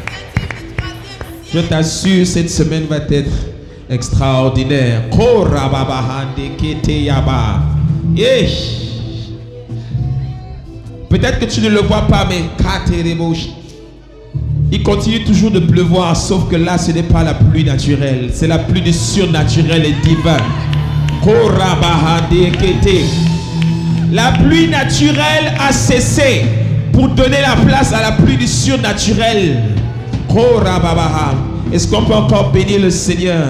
Je t'assure, cette semaine va être extraordinaire. Peut-être que tu ne le vois pas, mais il continue toujours de pleuvoir, sauf que là, ce n'est pas la pluie naturelle, c'est la pluie du surnaturel et divin. La pluie naturelle a cessé pour donner la place à la pluie du surnaturel. Est-ce qu'on peut encore bénir le Seigneur?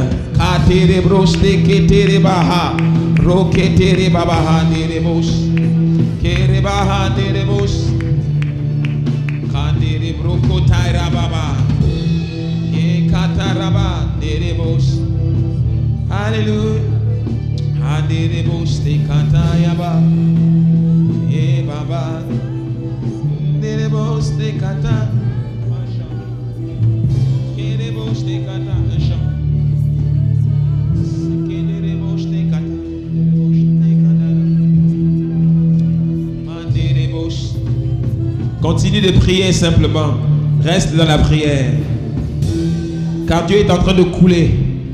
Alléluia. Continue de prier simplement. Reste dans la prière. Car Dieu est en train de couler.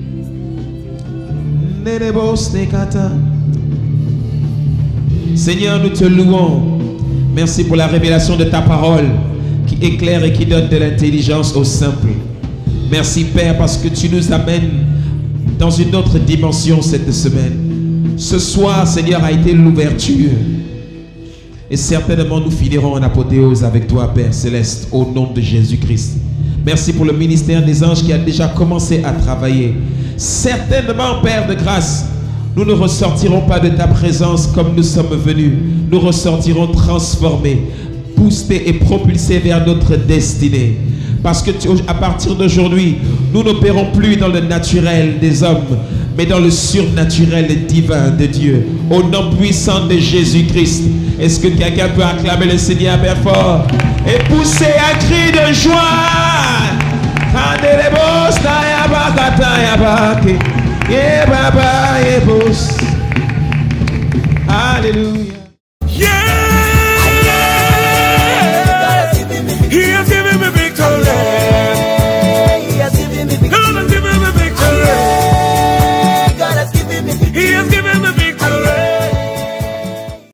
Seigneur, nous te louons. Merci pour la révélation de ta parole qui éclaire et qui donne de l'intelligence aux simples. Merci Père parce que tu nous amènes dans une autre dimension cette semaine. Ce soir, Seigneur, a été l'ouverture. Et certainement nous finirons en apothéose avec toi, Père Céleste, au nom de Jésus-Christ. Merci pour le ministère des anges qui a déjà commencé à travailler. Certainement, Père de grâce, nous ne ressortirons pas de ta présence comme nous sommes venus. Nous ressortirons transformés, boostés et propulsés vers notre destinée. Parce que tu, à partir d'aujourd'hui, nous n'opérons plus dans le naturel des hommes, mais dans le surnaturel et divin de Dieu. Au nom puissant de Jésus-Christ. Est-ce que quelqu'un peut acclamer le Seigneur bien fort et pousser un cri de joie? Alléluia.